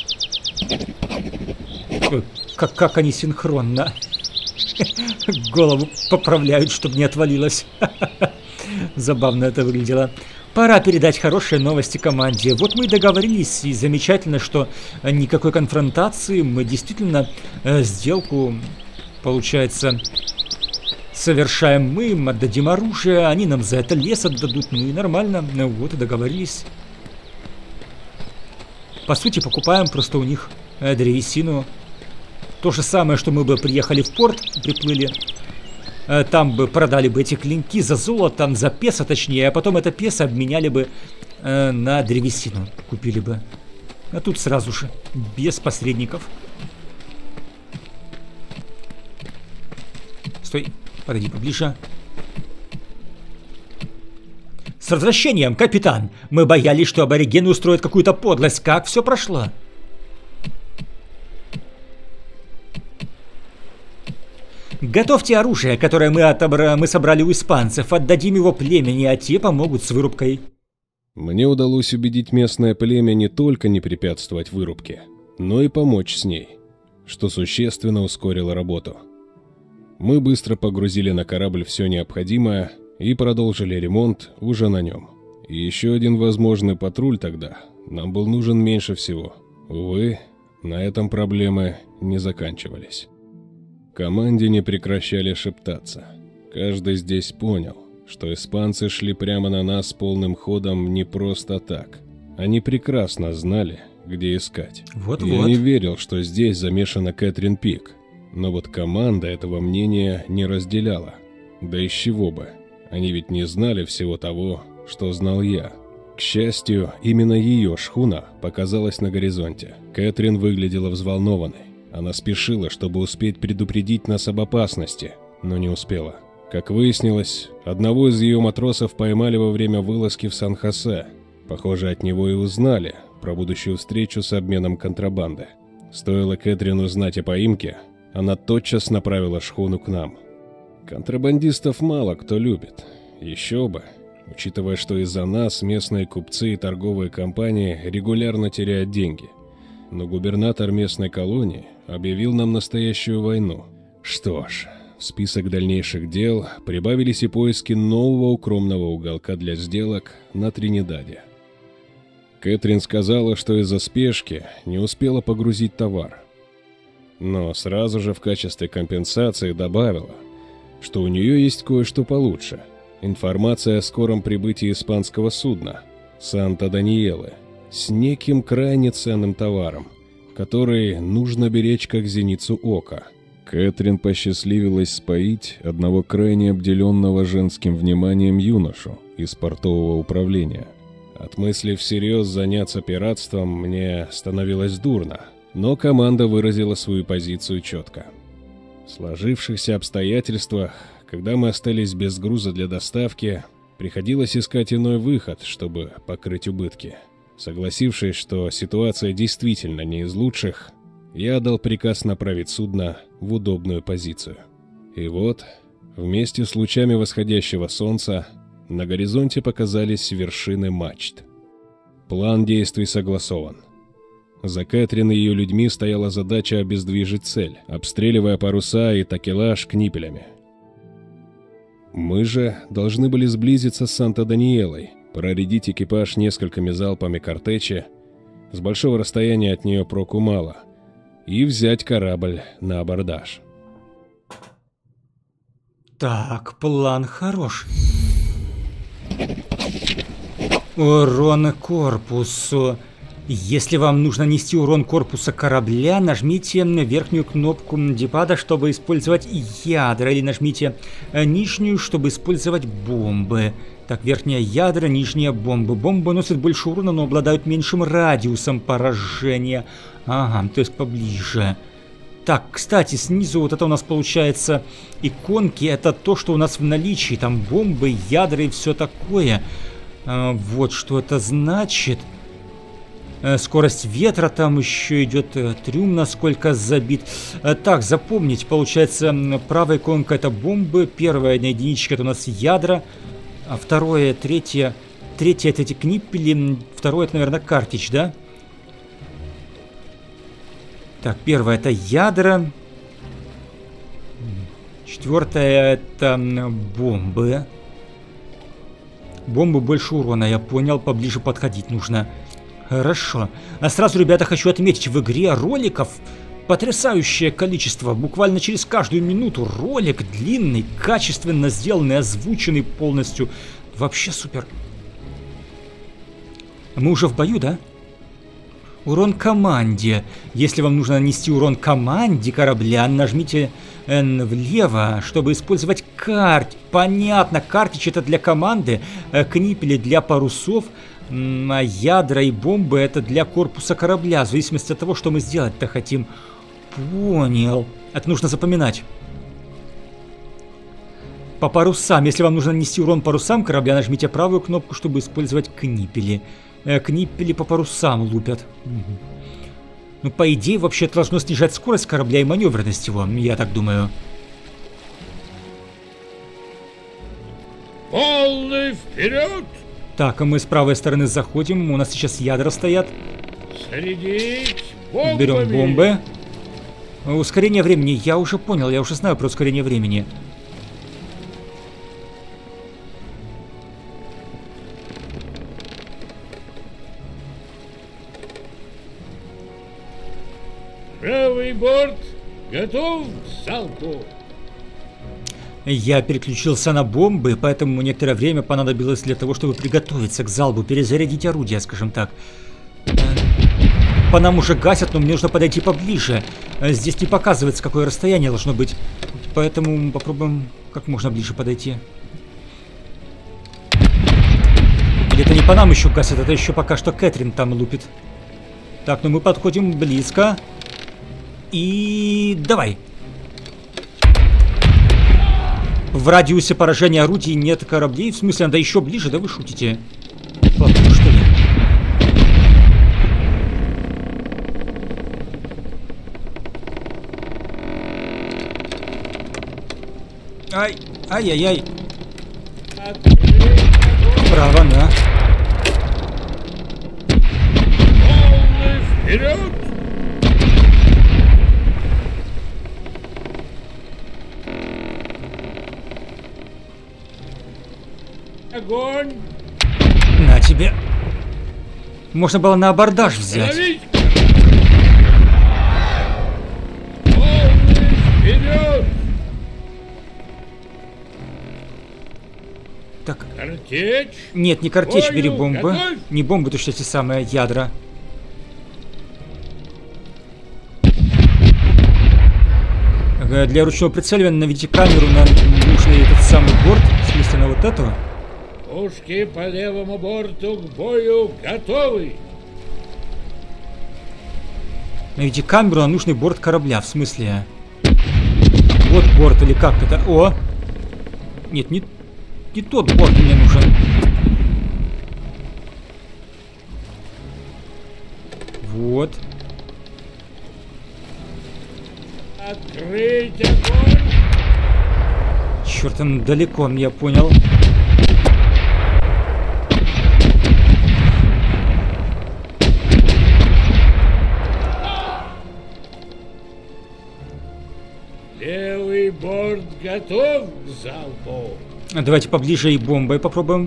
Как, как они синхронно голову поправляют, чтобы не отвалилось. Забавно это выглядело. Пора передать хорошие новости команде. Вот мы и договорились, и замечательно, что никакой конфронтации. Мы действительно э, сделку, получается, совершаем мы, им отдадим оружие, они нам за это лес отдадут, ну и нормально. Ну вот и договорились. По сути, покупаем просто у них э, древесину. То же самое, что мы бы приехали в порт, приплыли. Там бы продали бы эти клинки за золото, за песо точнее, а потом это песо обменяли бы э, на древесину, купили бы. А тут сразу же, без посредников. Стой, подойди поближе. С возвращением, капитан! Мы боялись, что аборигены устроят какую-то подлость. Как все прошло? Готовьте оружие, которое мы, отобра... мы собрали у испанцев, отдадим его племени, а те помогут с вырубкой. Мне удалось убедить местное племя не только не препятствовать вырубке, но и помочь с ней, что существенно ускорило работу. Мы быстро погрузили на корабль все необходимое и продолжили ремонт уже на нем. И еще один возможный патруль тогда нам был нужен меньше всего. Увы, на этом проблемы не заканчивались. Команде не прекращали шептаться. Каждый здесь понял, что испанцы шли прямо на нас полным ходом не просто так. Они прекрасно знали, где искать. Вот-вот. Я не верил, что здесь замешана Кэтрин Пик. Но вот команда этого мнения не разделяла. Да из чего бы? Они ведь не знали всего того, что знал я. К счастью, именно ее шхуна показалась на горизонте. Кэтрин выглядела взволнованной. Она спешила, чтобы успеть предупредить нас об опасности, но не успела. Как выяснилось, одного из ее матросов поймали во время вылазки в Сан-Хосе. Похоже, от него и узнали про будущую встречу с обменом контрабанды. Стоило Кэтрин узнать о поимке, она тотчас направила шхуну к нам. Контрабандистов мало кто любит. Еще бы, учитывая, что из-за нас местные купцы и торговые компании регулярно теряют деньги. Но губернатор местной колонии объявил нам настоящую войну. Что ж, в список дальнейших дел прибавились и поиски нового укромного уголка для сделок на Тринидаде. Кэтрин сказала, что из-за спешки не успела погрузить товар. Но сразу же в качестве компенсации добавила, что у нее есть кое-что получше. Информация о скором прибытии испанского судна «Санта-Даниэлы» с неким крайне ценным товаром, который нужно беречь как зеницу ока. Кэтрин посчастливилась споить одного крайне обделенного женским вниманием юношу из портового управления. От мысли всерьез заняться пиратством мне становилось дурно, но команда выразила свою позицию четко. В сложившихся обстоятельствах, когда мы остались без груза для доставки, приходилось искать иной выход, чтобы покрыть убытки. Согласившись, что ситуация действительно не из лучших, я дал приказ направить судно в удобную позицию. И вот, вместе с лучами восходящего солнца, на горизонте показались вершины мачт. План действий согласован. За Кэтрин и ее людьми стояла задача обездвижить цель, обстреливая паруса и такелаж книпелями. Мы же должны были сблизиться с Санта-Даниэлой, проредить экипаж несколькими залпами картечи, с большого расстояния от нее проку мало, и взять корабль на абордаж. Так, план хорош. Урон корпусу. Если вам нужно нести урон корпуса корабля, нажмите верхнюю кнопку дипада, чтобы использовать ядра, или нажмите нижнюю, чтобы использовать бомбы. Так, верхняя ядра, нижняя бомбы. Бомбы носят больше урона, но обладают меньшим радиусом поражения. Ага, то есть поближе. Так, кстати, снизу вот это у нас получается иконки. Это то, что у нас в наличии. Там бомбы, ядра и все такое. А, вот что это значит. Скорость ветра там еще идет, трюм насколько забит. Так, запомнить, получается, правая иконка это бомбы, первая единичка это у нас ядра, а второе, третье, третье это эти книппели, второе это, наверное, картич, да? Так, первое это ядра. Четвертое это бомбы. Бомбы больше урона, я понял, поближе подходить нужно. Хорошо. А сразу, ребята, хочу отметить, в игре роликов потрясающее количество. Буквально через каждую минуту ролик длинный, качественно сделанный, озвученный полностью. Вообще супер. Мы уже в бою, да? Урон команде. Если вам нужно нанести урон команде корабля, нажмите N влево, чтобы использовать карт. Понятно, картич это для команды, книпели для парусов, а ядра и бомбы это для корпуса корабля, в зависимости от того, что мы сделать-то хотим. Понял. Это нужно запоминать. По парусам. Если вам нужно нанести урон парусам корабля, нажмите правую кнопку, чтобы использовать книпели. Э, книпели по парусам лупят. Угу. Ну, по идее, вообще это должно снижать скорость корабля и маневренность его, я так думаю. Полный вперед! Так, а мы с правой стороны заходим. У нас сейчас ядра стоят. Зарядить бомбами. Берем бомбы. Ускорение времени. Я уже понял, я уже знаю про ускорение времени. Правый борт готов к залпу. Я переключился на бомбы, поэтому некоторое время понадобилось для того, чтобы приготовиться к залпу, перезарядить орудие, скажем так. По нам уже гасят, но мне нужно подойти поближе. Здесь не показывается, какое расстояние должно быть, поэтому попробуем как можно ближе подойти. Или это не по нам еще гасят, это еще пока что Кэтрин там лупит. Так, ну мы подходим близко. И давай. В радиусе поражения орудий нет кораблей. В смысле, надо еще ближе, да вы шутите? Ладно, ну что ли? Ай, ай-яй-яй. Право, да. Полный вперед! Огонь! На тебе. Можно было на абордаж взять. Ловить! Полный вперед! Так. Картечь! Нет, не картечь, Бою, бери бомбы. готовь! Не бомбы, то что эти самые ядра. Для ручного прицеливания наведите камеру на нужный этот самый борт. В смысле, на вот эту. Пушки по левому борту к бою готовы! Наведите камеру на нужный борт корабля. В смысле... Вот борт или как это? О! Нет, не, не тот борт мне нужен. Вот. Открыть огонь! Черт, он далеко, я понял. Левый борт готов к залпу. Давайте поближе и бомбой попробуем.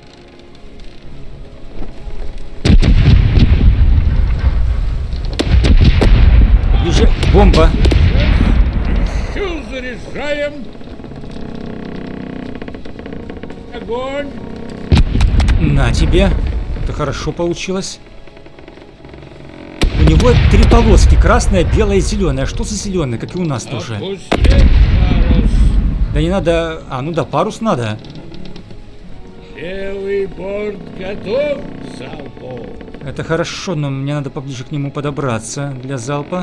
Ближе. Бомба. Еще заряжаем. Огонь. На тебе. Это хорошо получилось. У него три полоски. Красная, белая и зеленая. Что за зеленая? Как и у нас тоже. Опустить парус. Да не надо... А, ну да, парус надо. Левый борт готов к залпу. Это хорошо, но мне надо поближе к нему подобраться для залпа.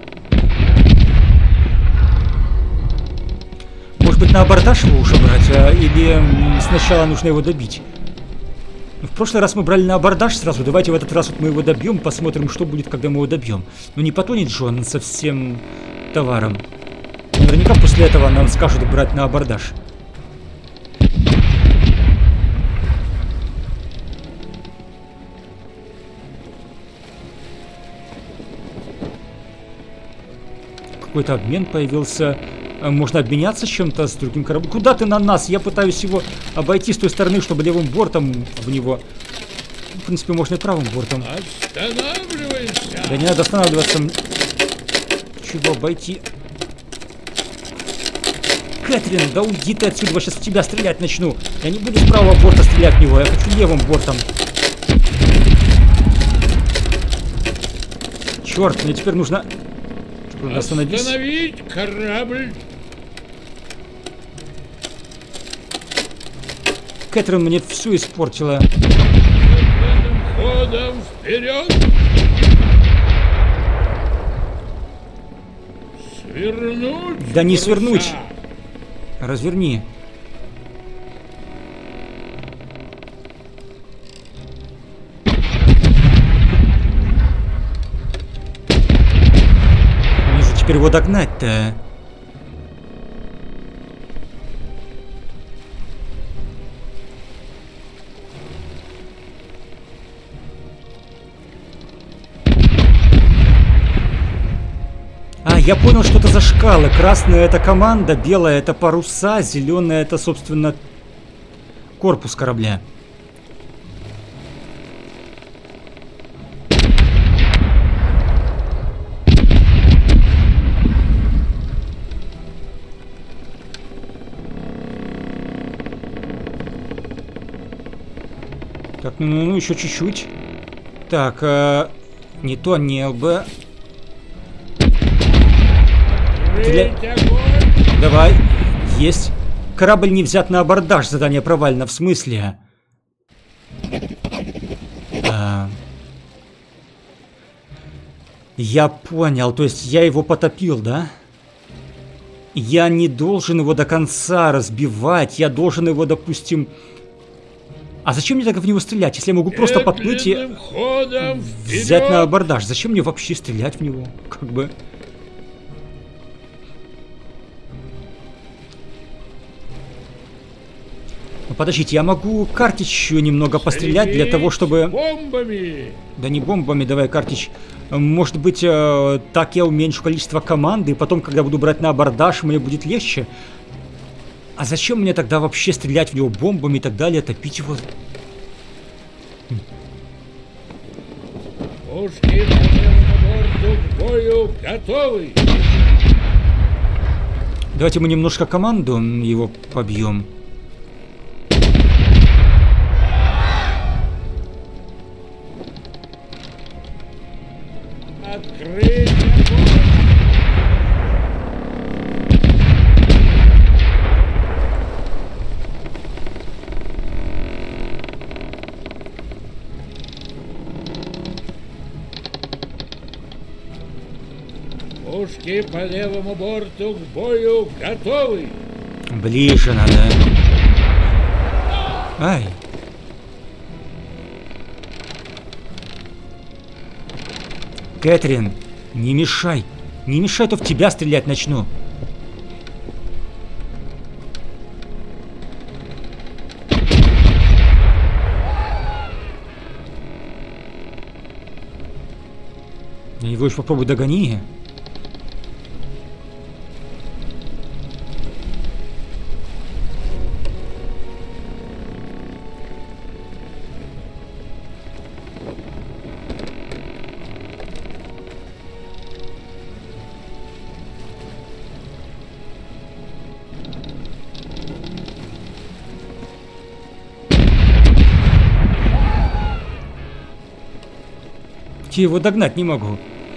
Может быть, на абордаж его уже брать, а? Или сначала нужно его добить? В прошлый раз мы брали на абордаж сразу. Давайте в этот раз вот мы его добьем, посмотрим, что будет, когда мы его добьем. Ну не потонет же он со всем товаром. Наверняка после этого нам скажут брать на абордаж. какой-то обмен появился. Можно обменяться чем-то с другим кораблем. Куда ты на нас? Я пытаюсь его обойти с той стороны, чтобы левым бортом в него. В принципе, можно и правым бортом. Останавливайся! Да не надо останавливаться. Чего обойти? Кэтрин, да уйди ты отсюда, я сейчас в тебя стрелять начну. Я не буду с правого борта стрелять в него, я хочу левым бортом. Черт, мне теперь нужно... Остановись. Остановить корабль. Кэтрин мне все испортила. Ходом вперед. Свернуть. Да не паруса. свернуть. Разверни. Мне же теперь его догнать-то. А, я понял, что это за шкалы. Красная — это команда, белая — это паруса, зеленая — это, собственно, корпус корабля. Так, ну, ну, ну еще чуть-чуть. Так, э, не то, не ЛБ. Для... Давай. Есть. Корабль не взят на абордаж. Задание провалено. В смысле? А... Я понял. То есть я его потопил, да? Я не должен его до конца разбивать. Я должен его, допустим... А зачем мне так в него стрелять, если я могу просто подплыть и взять на абордаж? Зачем мне вообще стрелять в него? Как бы... Ну, подождите, я могу картич немного пострелять для того, чтобы... Бомбами! Да не бомбами, давай картич. Может быть, э, так я уменьшу количество команды, и потом, когда буду брать на абордаж, мне будет легче. А зачем мне тогда вообще стрелять в него бомбами и так далее, топить его? Пушки по левому борту к бою готовы! Давайте мы немножко команду его побьем. Открыть огонь! Пушки по левому борту к бою готовы! Ближе надо. Ай. Кэтрин, не мешай. Не мешай, то в тебя стрелять начну. Его еще попробуй догони. Я его догнать не могу.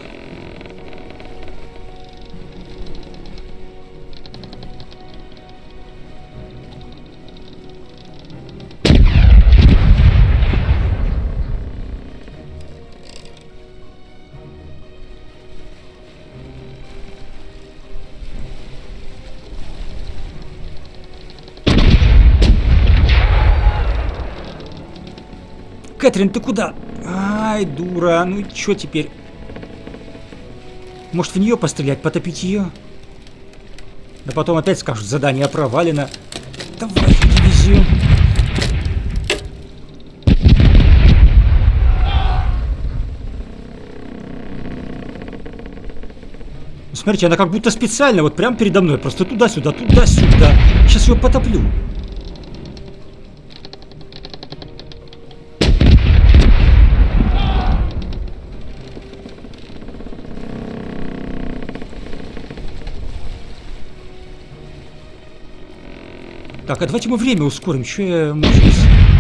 Кэтрин, ты куда? Ай, дура, ну и чё теперь? Может в нее пострелять, потопить ее? Да потом опять скажут, задание провалено. Давай в дивизию. Смотрите, она как будто специально вот прям передо мной. Просто туда-сюда, туда-сюда. Сейчас ее потоплю. Так, а давайте мы время ускорим. Че я мучаюсь?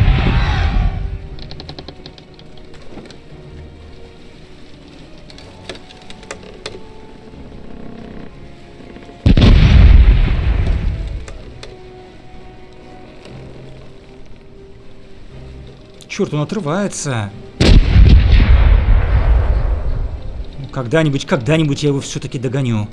Черт, он отрывается. Когда-нибудь, когда-нибудь я его все-таки догоню.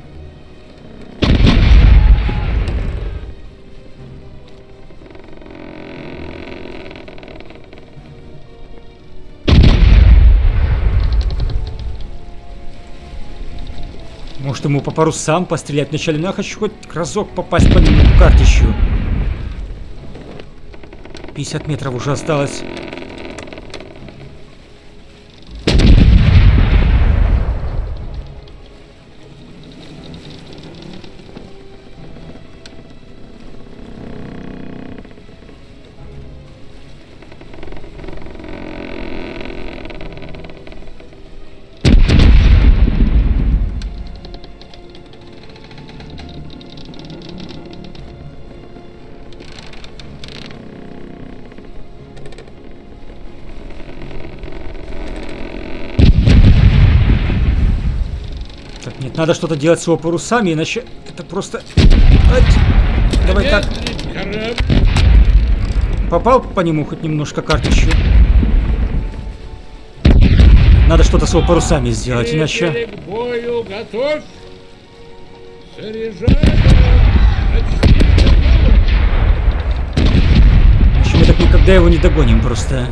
Может, ему по парусам пострелять вначале, но я хочу хоть разок попасть по нему в картищу. пятьдесят метров уже осталось. Нет, надо что-то делать с его парусами, иначе это просто... Давай так. Попал по нему хоть немножко картищу. Надо что-то с его парусами сделать, иначе... К бою готовь. Заряжай. Иначе мы так никогда его не догоним просто.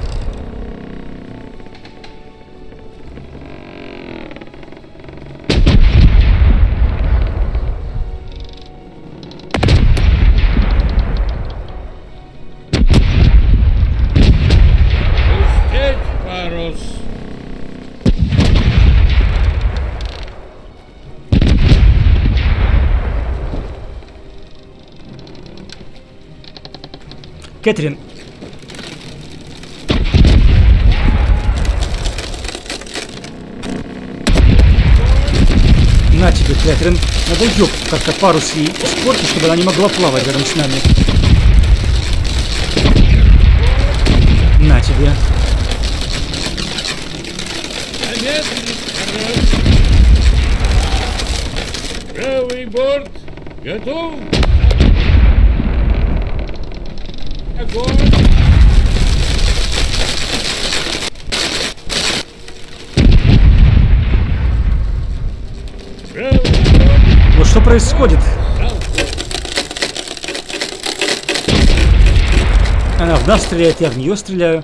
Кэтрин. На тебе, Кэтрин. Надо ее как-то парус ей испортить, чтобы она не могла плавать рядом с нами. На тебе. Правый борт готов. Огонь! Вот что происходит? Она в нас стреляет, я в нее стреляю.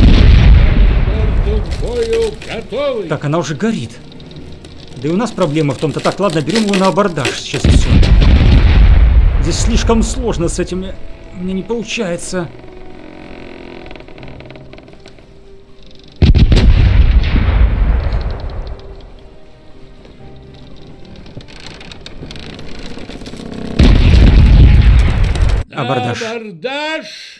Так, она уже горит. Да и у нас проблема в том-то. Так, ладно, берем его на абордаж сейчас и все. Здесь слишком сложно с этим. Мне не получается. Абордаж. Абордаж.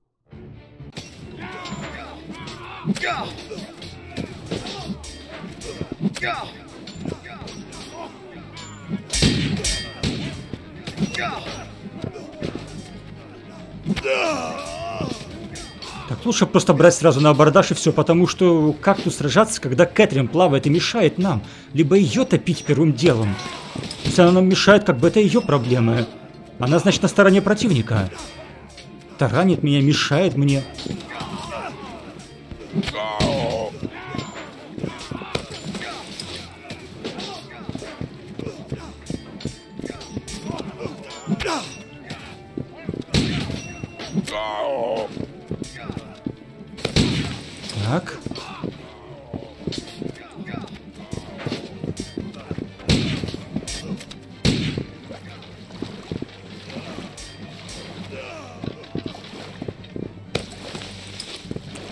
Так, лучше просто брать сразу на абордаж и все, потому что как тут сражаться, когда Кэтрин плавает и мешает нам? Либо ее топить первым делом. Если она нам мешает, как бы это ее проблемы. Она, значит, на стороне противника. Таранит меня, мешает мне. Так.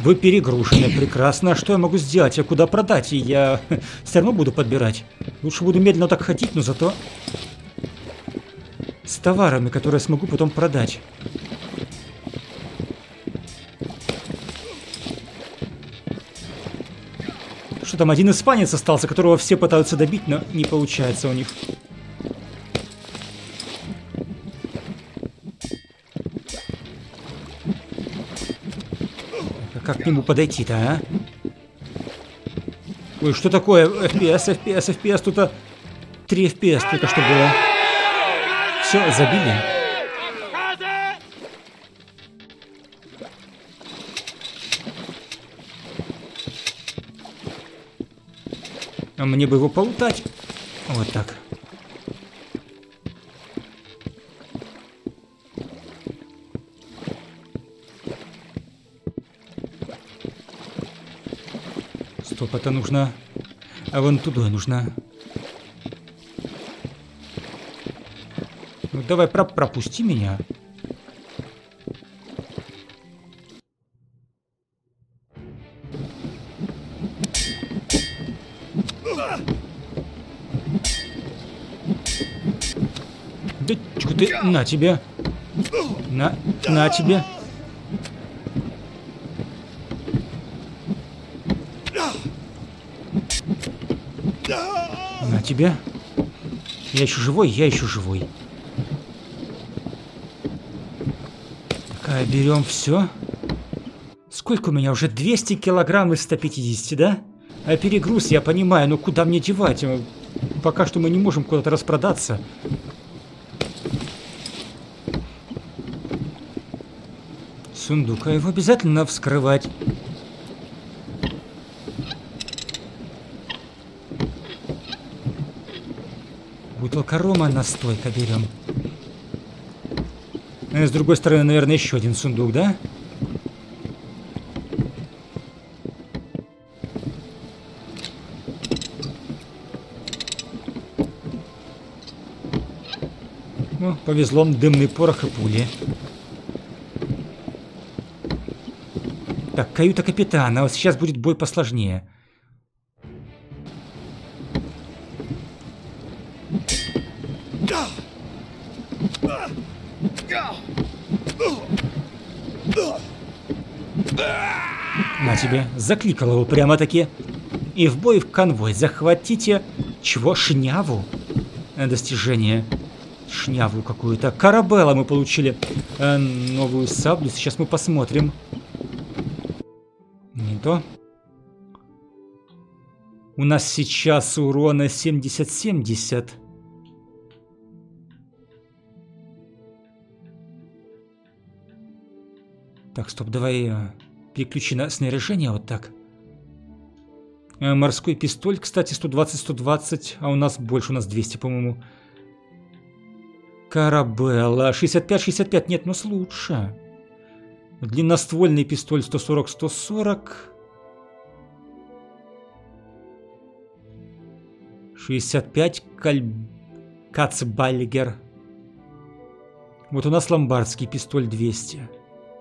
Вы перегружены, прекрасно. А что я могу сделать? А куда продать? И я все равно буду подбирать. Лучше буду медленно так ходить, но зато с товарами, которые смогу потом продать. Что там, один испанец остался, которого все пытаются добить, но не получается у них. Как к нему подойти-то, а? Ой, что такое? эф пи эс, эф пи эс, эф пи эс, тут три эф пи эс только что было. Все, забили. А мне бы его полутать. Вот так. Стоп, это нужно... А вон туда нужно. Ну давай про пропусти меня. Да чё ты... На тебе. На... На тебе. На тебе. Я еще живой, я еще живой. Такая, берем все. Сколько у меня уже? двести килограмм из ста пятидесяти, да? А перегруз, я понимаю, но куда мне девать? Пока что мы не можем куда-то распродаться. Сундук, а его обязательно вскрывать. Бутылка рома, настойка берем. А с другой стороны, наверное, еще один сундук, да? Ну, повезло, дымный порох и пули. Так, каюта капитана. Вот сейчас будет бой посложнее. На тебе. Закликал его прямо-таки. И в бой в конвой. Захватите... Чего? Шняву? Достижение. Шняву какую-то. Карабелла мы получили. Э, новую саблю. Сейчас мы посмотрим. Не то. У нас сейчас урона семьдесят семьдесят. Так, стоп, давай переключи на снаряжение вот так. Морской пистоль, кстати, сто двадцать сто двадцать, а у нас больше, у нас двести, по-моему. Карабелла, шестьдесят пять шестьдесят пять, нет, но лучше. Длинноствольный пистоль сто сорок сто сорок. шестьдесят пять, Каль... Кацбальгер. Вот у нас ломбардский пистоль двести.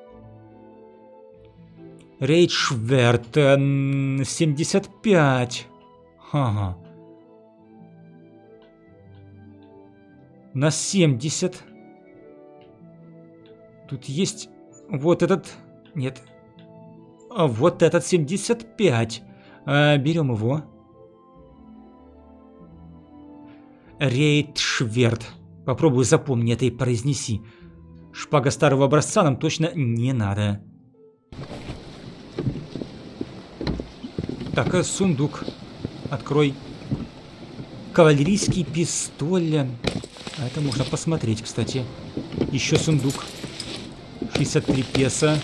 Рейдшверт семьдесят пять. Ага. На семьдесят. Тут есть вот этот... Нет. А вот этот семьдесят пять. А, берем его. Рейдшверт. Попробуй запомни это и произнеси. Шпага старого образца нам точно не надо. Так, сундук. Открой. Кавалерийский пистоль. А это можно посмотреть, кстати. Еще сундук. шестьдесят три песо.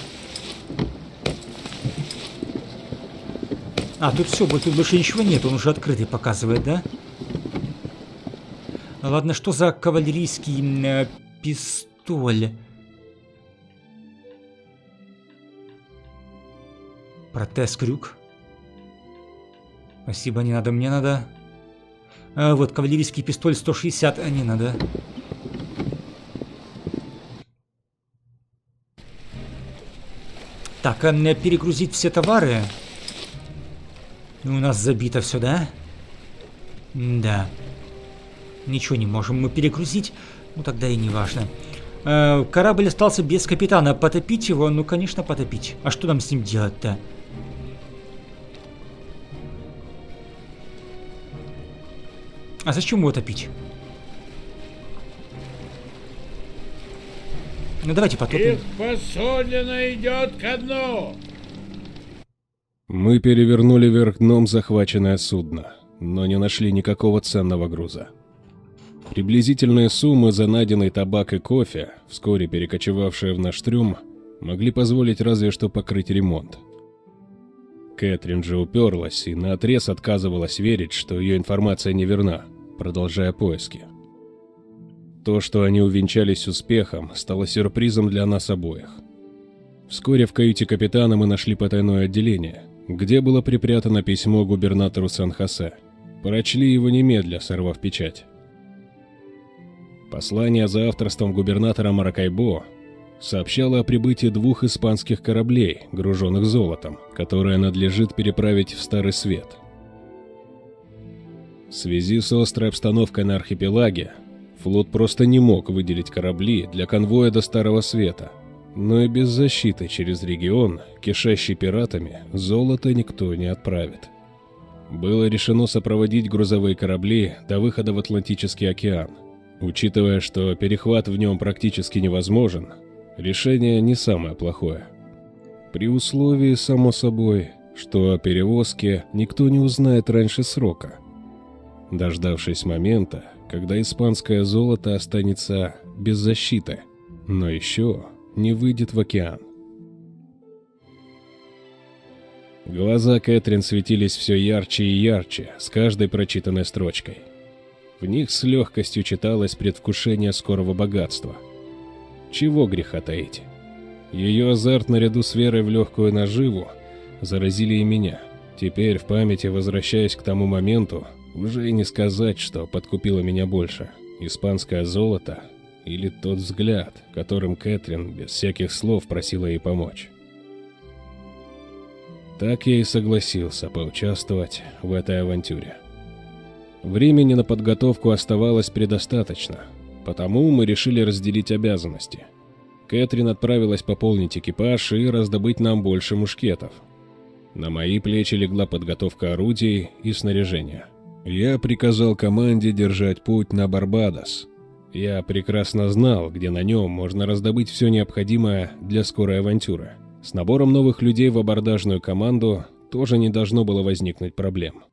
А, тут все, тут больше ничего нет. Он уже открытый показывает, да? Ладно, что за кавалерийский э, пистоль? Протез-крюк. Спасибо, не надо, мне надо. А, вот, кавалерийский пистоль сто шестьдесят, а не надо. Так, а перегрузить все товары. У нас забито все, да? Да. Ничего не можем мы перегрузить. Ну тогда и не важно. Э, корабль остался без капитана. Потопить его? Ну, конечно, потопить. А что нам с ним делать-то? А зачем его топить? Ну давайте потопим. Их посудина идет ко дну. Мы перевернули вверх дном захваченное судно, но не нашли никакого ценного груза. Приблизительные суммы за найденный табак и кофе, вскоре перекочевавшие в наш трюм, могли позволить разве что покрыть ремонт. Кэтрин же уперлась и наотрез отказывалась верить, что ее информация неверна, продолжая поиски. То, что они увенчались успехом, стало сюрпризом для нас обоих. Вскоре в каюте капитана мы нашли потайное отделение, где было припрятано письмо губернатору Сан-Хосе. Прочли его немедля, сорвав печать. Послание за авторством губернатора Маракайбо сообщало о прибытии двух испанских кораблей, груженных золотом, которое надлежит переправить в Старый Свет. В связи с острой обстановкой на архипелаге, флот просто не мог выделить корабли для конвоя до Старого Света, но и без защиты через регион, кишащий пиратами, золото никто не отправит. Было решено сопроводить грузовые корабли до выхода в Атлантический океан. Учитывая, что перехват в нем практически невозможен, решение не самое плохое. При условии, само собой, что о перевозке никто не узнает раньше срока, дождавшись момента, когда испанское золото останется без защиты, но еще не выйдет в океан. Глаза Кэтрин светились все ярче и ярче с каждой прочитанной строчкой. В них с легкостью читалось предвкушение скорого богатства. Чего греха таить? Ее азарт наряду с верой в легкую наживу заразили и меня. Теперь, в памяти возвращаясь к тому моменту, уже и не сказать, что подкупило меня больше – испанское золото или тот взгляд, которым Кэтрин без всяких слов просила ей помочь. Так я и согласился поучаствовать в этой авантюре. Времени на подготовку оставалось предостаточно, потому мы решили разделить обязанности. Кэтрин отправилась пополнить экипаж и раздобыть нам больше мушкетов. На мои плечи легла подготовка орудий и снаряжения. Я приказал команде держать путь на Барбадос. Я прекрасно знал, где на нем можно раздобыть все необходимое для скорой авантюры. С набором новых людей в абордажную команду тоже не должно было возникнуть проблем.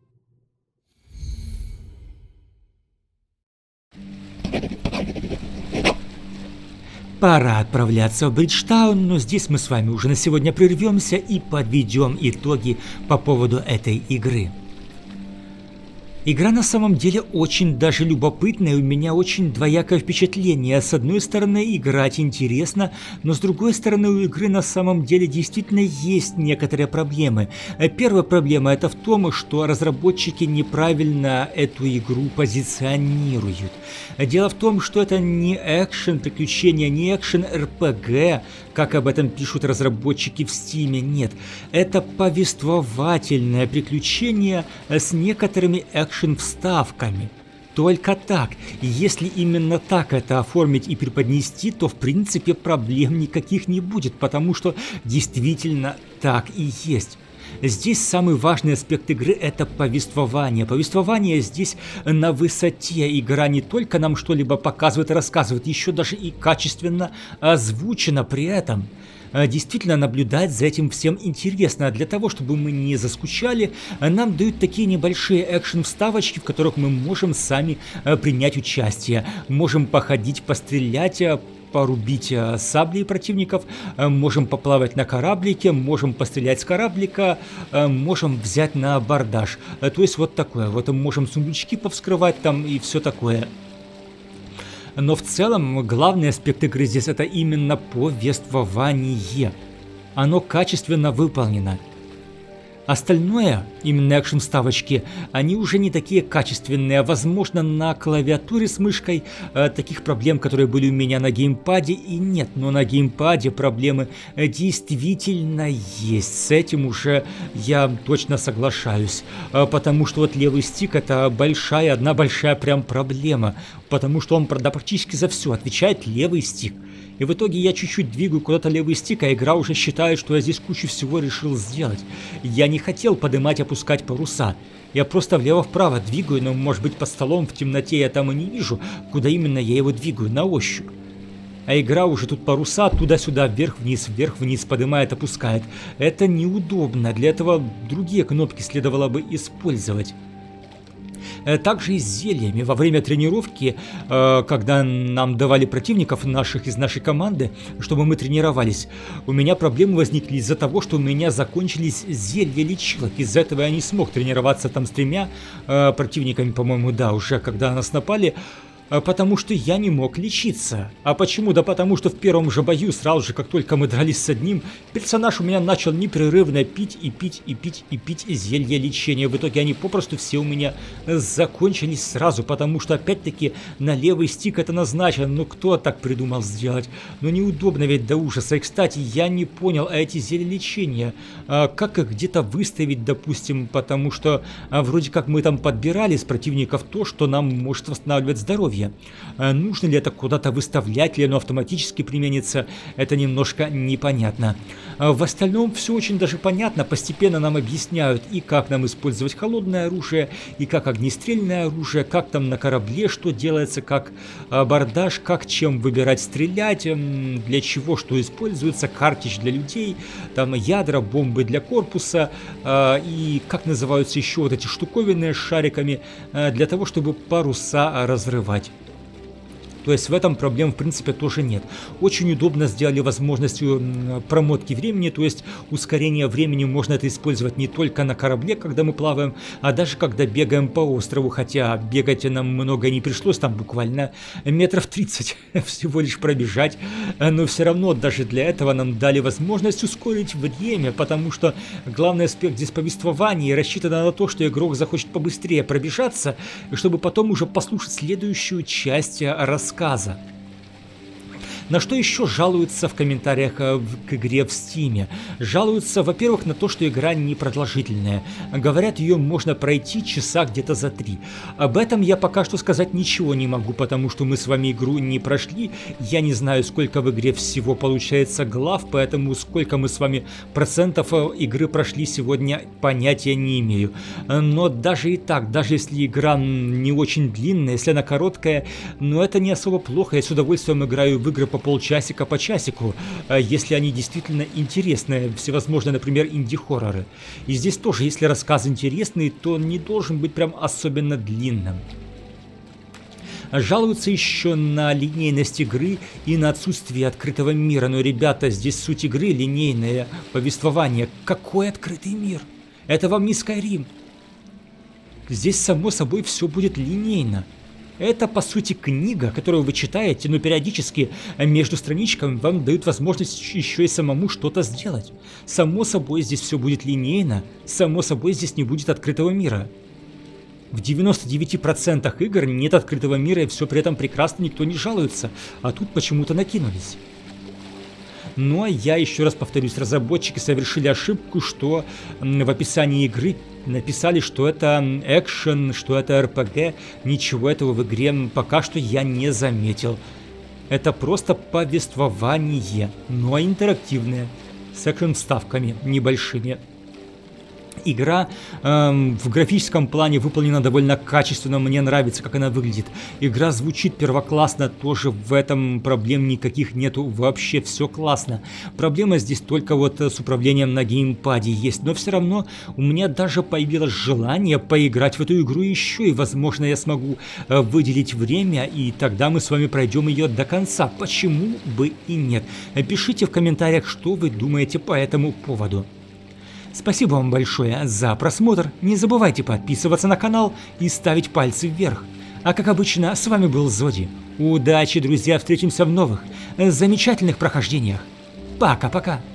Пора отправляться в Бриджтаун, но здесь мы с вами уже на сегодня прервемся и подведем итоги по поводу этой игры. Игра на самом деле очень даже любопытная, у меня очень двоякое впечатление. С одной стороны, играть интересно, но с другой стороны, у игры на самом деле действительно есть некоторые проблемы. Первая проблема это в том, что разработчики неправильно эту игру позиционируют. Дело в том, что это не экшен приключения, не экшен эр пи джи, как об этом пишут разработчики в Стиме, нет. Это повествовательное приключение с некоторыми экшен-вставками. Только так. И если именно так это оформить и преподнести, то в принципе проблем никаких не будет, потому что действительно так и есть. Здесь самый важный аспект игры – это повествование. Повествование здесь на высоте. Игра не только нам что-либо показывает и рассказывает, еще даже и качественно озвучена при этом. Действительно, наблюдать за этим всем интересно. Для того, чтобы мы не заскучали, нам дают такие небольшие экшен-вставочки, в которых мы можем сами принять участие. Можем походить, пострелять, порубить саблей противников, можем поплавать на кораблике, можем пострелять с кораблика, можем взять на абордаж. То есть вот такое. Вот можем сундучки повскрывать там и все такое. Но в целом главный аспект игры здесь это именно повествование. Оно качественно выполнено. Остальное, именно экшн-вставочки, они уже не такие качественные. Возможно, на клавиатуре с мышкой э, таких проблем, которые были у меня на геймпаде, и нет. Но на геймпаде проблемы действительно есть. С этим уже я точно соглашаюсь. Э, потому что вот левый стик — это большая, одна большая прям проблема. Потому что он да, практически за все отвечает левый стик. И в итоге я чуть-чуть двигаю куда-то левый стик, а игра уже считает, что я здесь кучу всего решил сделать. Я не хотел поднимать, опускать паруса. Я просто влево-вправо двигаю, но может быть под столом в темноте я там и не вижу, куда именно я его двигаю, на ощупь. А игра уже тут паруса туда-сюда, вверх-вниз, вверх-вниз поднимает, опускает. Это неудобно, для этого другие кнопки следовало бы использовать. Также и с зельями. Во время тренировки, когда нам давали противников наших из нашей команды, чтобы мы тренировались, у меня проблемы возникли из-за того, что у меня закончились зелья лечилок. Из-за этого я не смог тренироваться там с тремя противниками, по-моему, да, уже когда нас напали. Потому что я не мог лечиться. А почему? Да потому что в первом же бою, сразу же, как только мы дрались с одним, персонаж у меня начал непрерывно пить и пить и пить и пить зелья лечения. В итоге они попросту все у меня закончились сразу, потому что опять-таки на левый стик это назначено. Ну кто так придумал сделать? Ну неудобно ведь до ужаса. И кстати, я не понял, а эти зелья лечения, а как их где-то выставить, допустим, потому что а, вроде как мы там подбирали с противников то, что нам может восстанавливать здоровье. Нужно ли это куда-то выставлять, или оно автоматически применится, это немножко непонятно. В остальном все очень даже понятно, постепенно нам объясняют и как нам использовать холодное оружие, и как огнестрельное оружие, как там на корабле что делается, как абордаж, как чем выбирать стрелять, для чего что используется, картридж для людей, там ядра, бомбы для корпуса, и как называются еще вот эти штуковины с шариками, для того, чтобы паруса разрывать. То есть в этом проблем в принципе тоже нет. Очень удобно сделали возможностью промотки времени, то есть ускорение времени можно это использовать не только на корабле, когда мы плаваем, а даже когда бегаем по острову, хотя бегать нам много не пришлось, там буквально метров тридцать всего лишь пробежать, но все равно даже для этого нам дали возможность ускорить время, потому что главный аспект здесь повествования рассчитан на то, что игрок захочет побыстрее пробежаться, чтобы потом уже послушать следующую часть рассказа. Сказа. На что еще жалуются в комментариях к игре в Стиме? Жалуются, во-первых, на то, что игра непродолжительная. Говорят, ее можно пройти часа где-то за три. Об этом я пока что сказать ничего не могу, потому что мы с вами игру не прошли. Я не знаю, сколько в игре всего получается глав, поэтому сколько мы с вами процентов игры прошли сегодня, понятия не имею. Но даже и так, даже если игра не очень длинная, если она короткая, но это не особо плохо. Я с удовольствием играю в игры по полчасика по часику, если они действительно интересные, всевозможные, например, инди-хорроры. И здесь тоже, если рассказ интересный, то он не должен быть прям особенно длинным. Жалуются еще на линейность игры и на отсутствие открытого мира. Но, ребята, здесь суть игры — линейное повествование. Какой открытый мир? Это вам не Skyrim. Здесь, само собой, все будет линейно. Это, по сути, книга, которую вы читаете, но периодически между страничками вам дают возможность еще и самому что-то сделать. Само собой, здесь все будет линейно, само собой, здесь не будет открытого мира. В девяноста девяти процентах игр нет открытого мира, и все при этом прекрасно, никто не жалуется, а тут почему-то накинулись. Ну а я еще раз повторюсь, разработчики совершили ошибку, что в описании игры написали, что это экшен, что это эр пи джи. Ничего этого в игре пока что я не заметил. Это просто повествование, но интерактивное, с экшн-вставками небольшими. Игра эм, в графическом плане выполнена довольно качественно, мне нравится, как она выглядит. Игра звучит первоклассно, тоже в этом проблем никаких нету, вообще все классно. Проблема здесь только вот с управлением на геймпаде есть, но все равно у меня даже появилось желание поиграть в эту игру еще, и возможно я смогу э, выделить время, и тогда мы с вами пройдем ее до конца. Почему бы и нет? Пишите в комментариях, что вы думаете по этому поводу. Спасибо вам большое за просмотр, не забывайте подписываться на канал и ставить пальцы вверх. А как обычно, с вами был Зоди. Удачи, друзья, встретимся в новых, замечательных прохождениях. Пока-пока.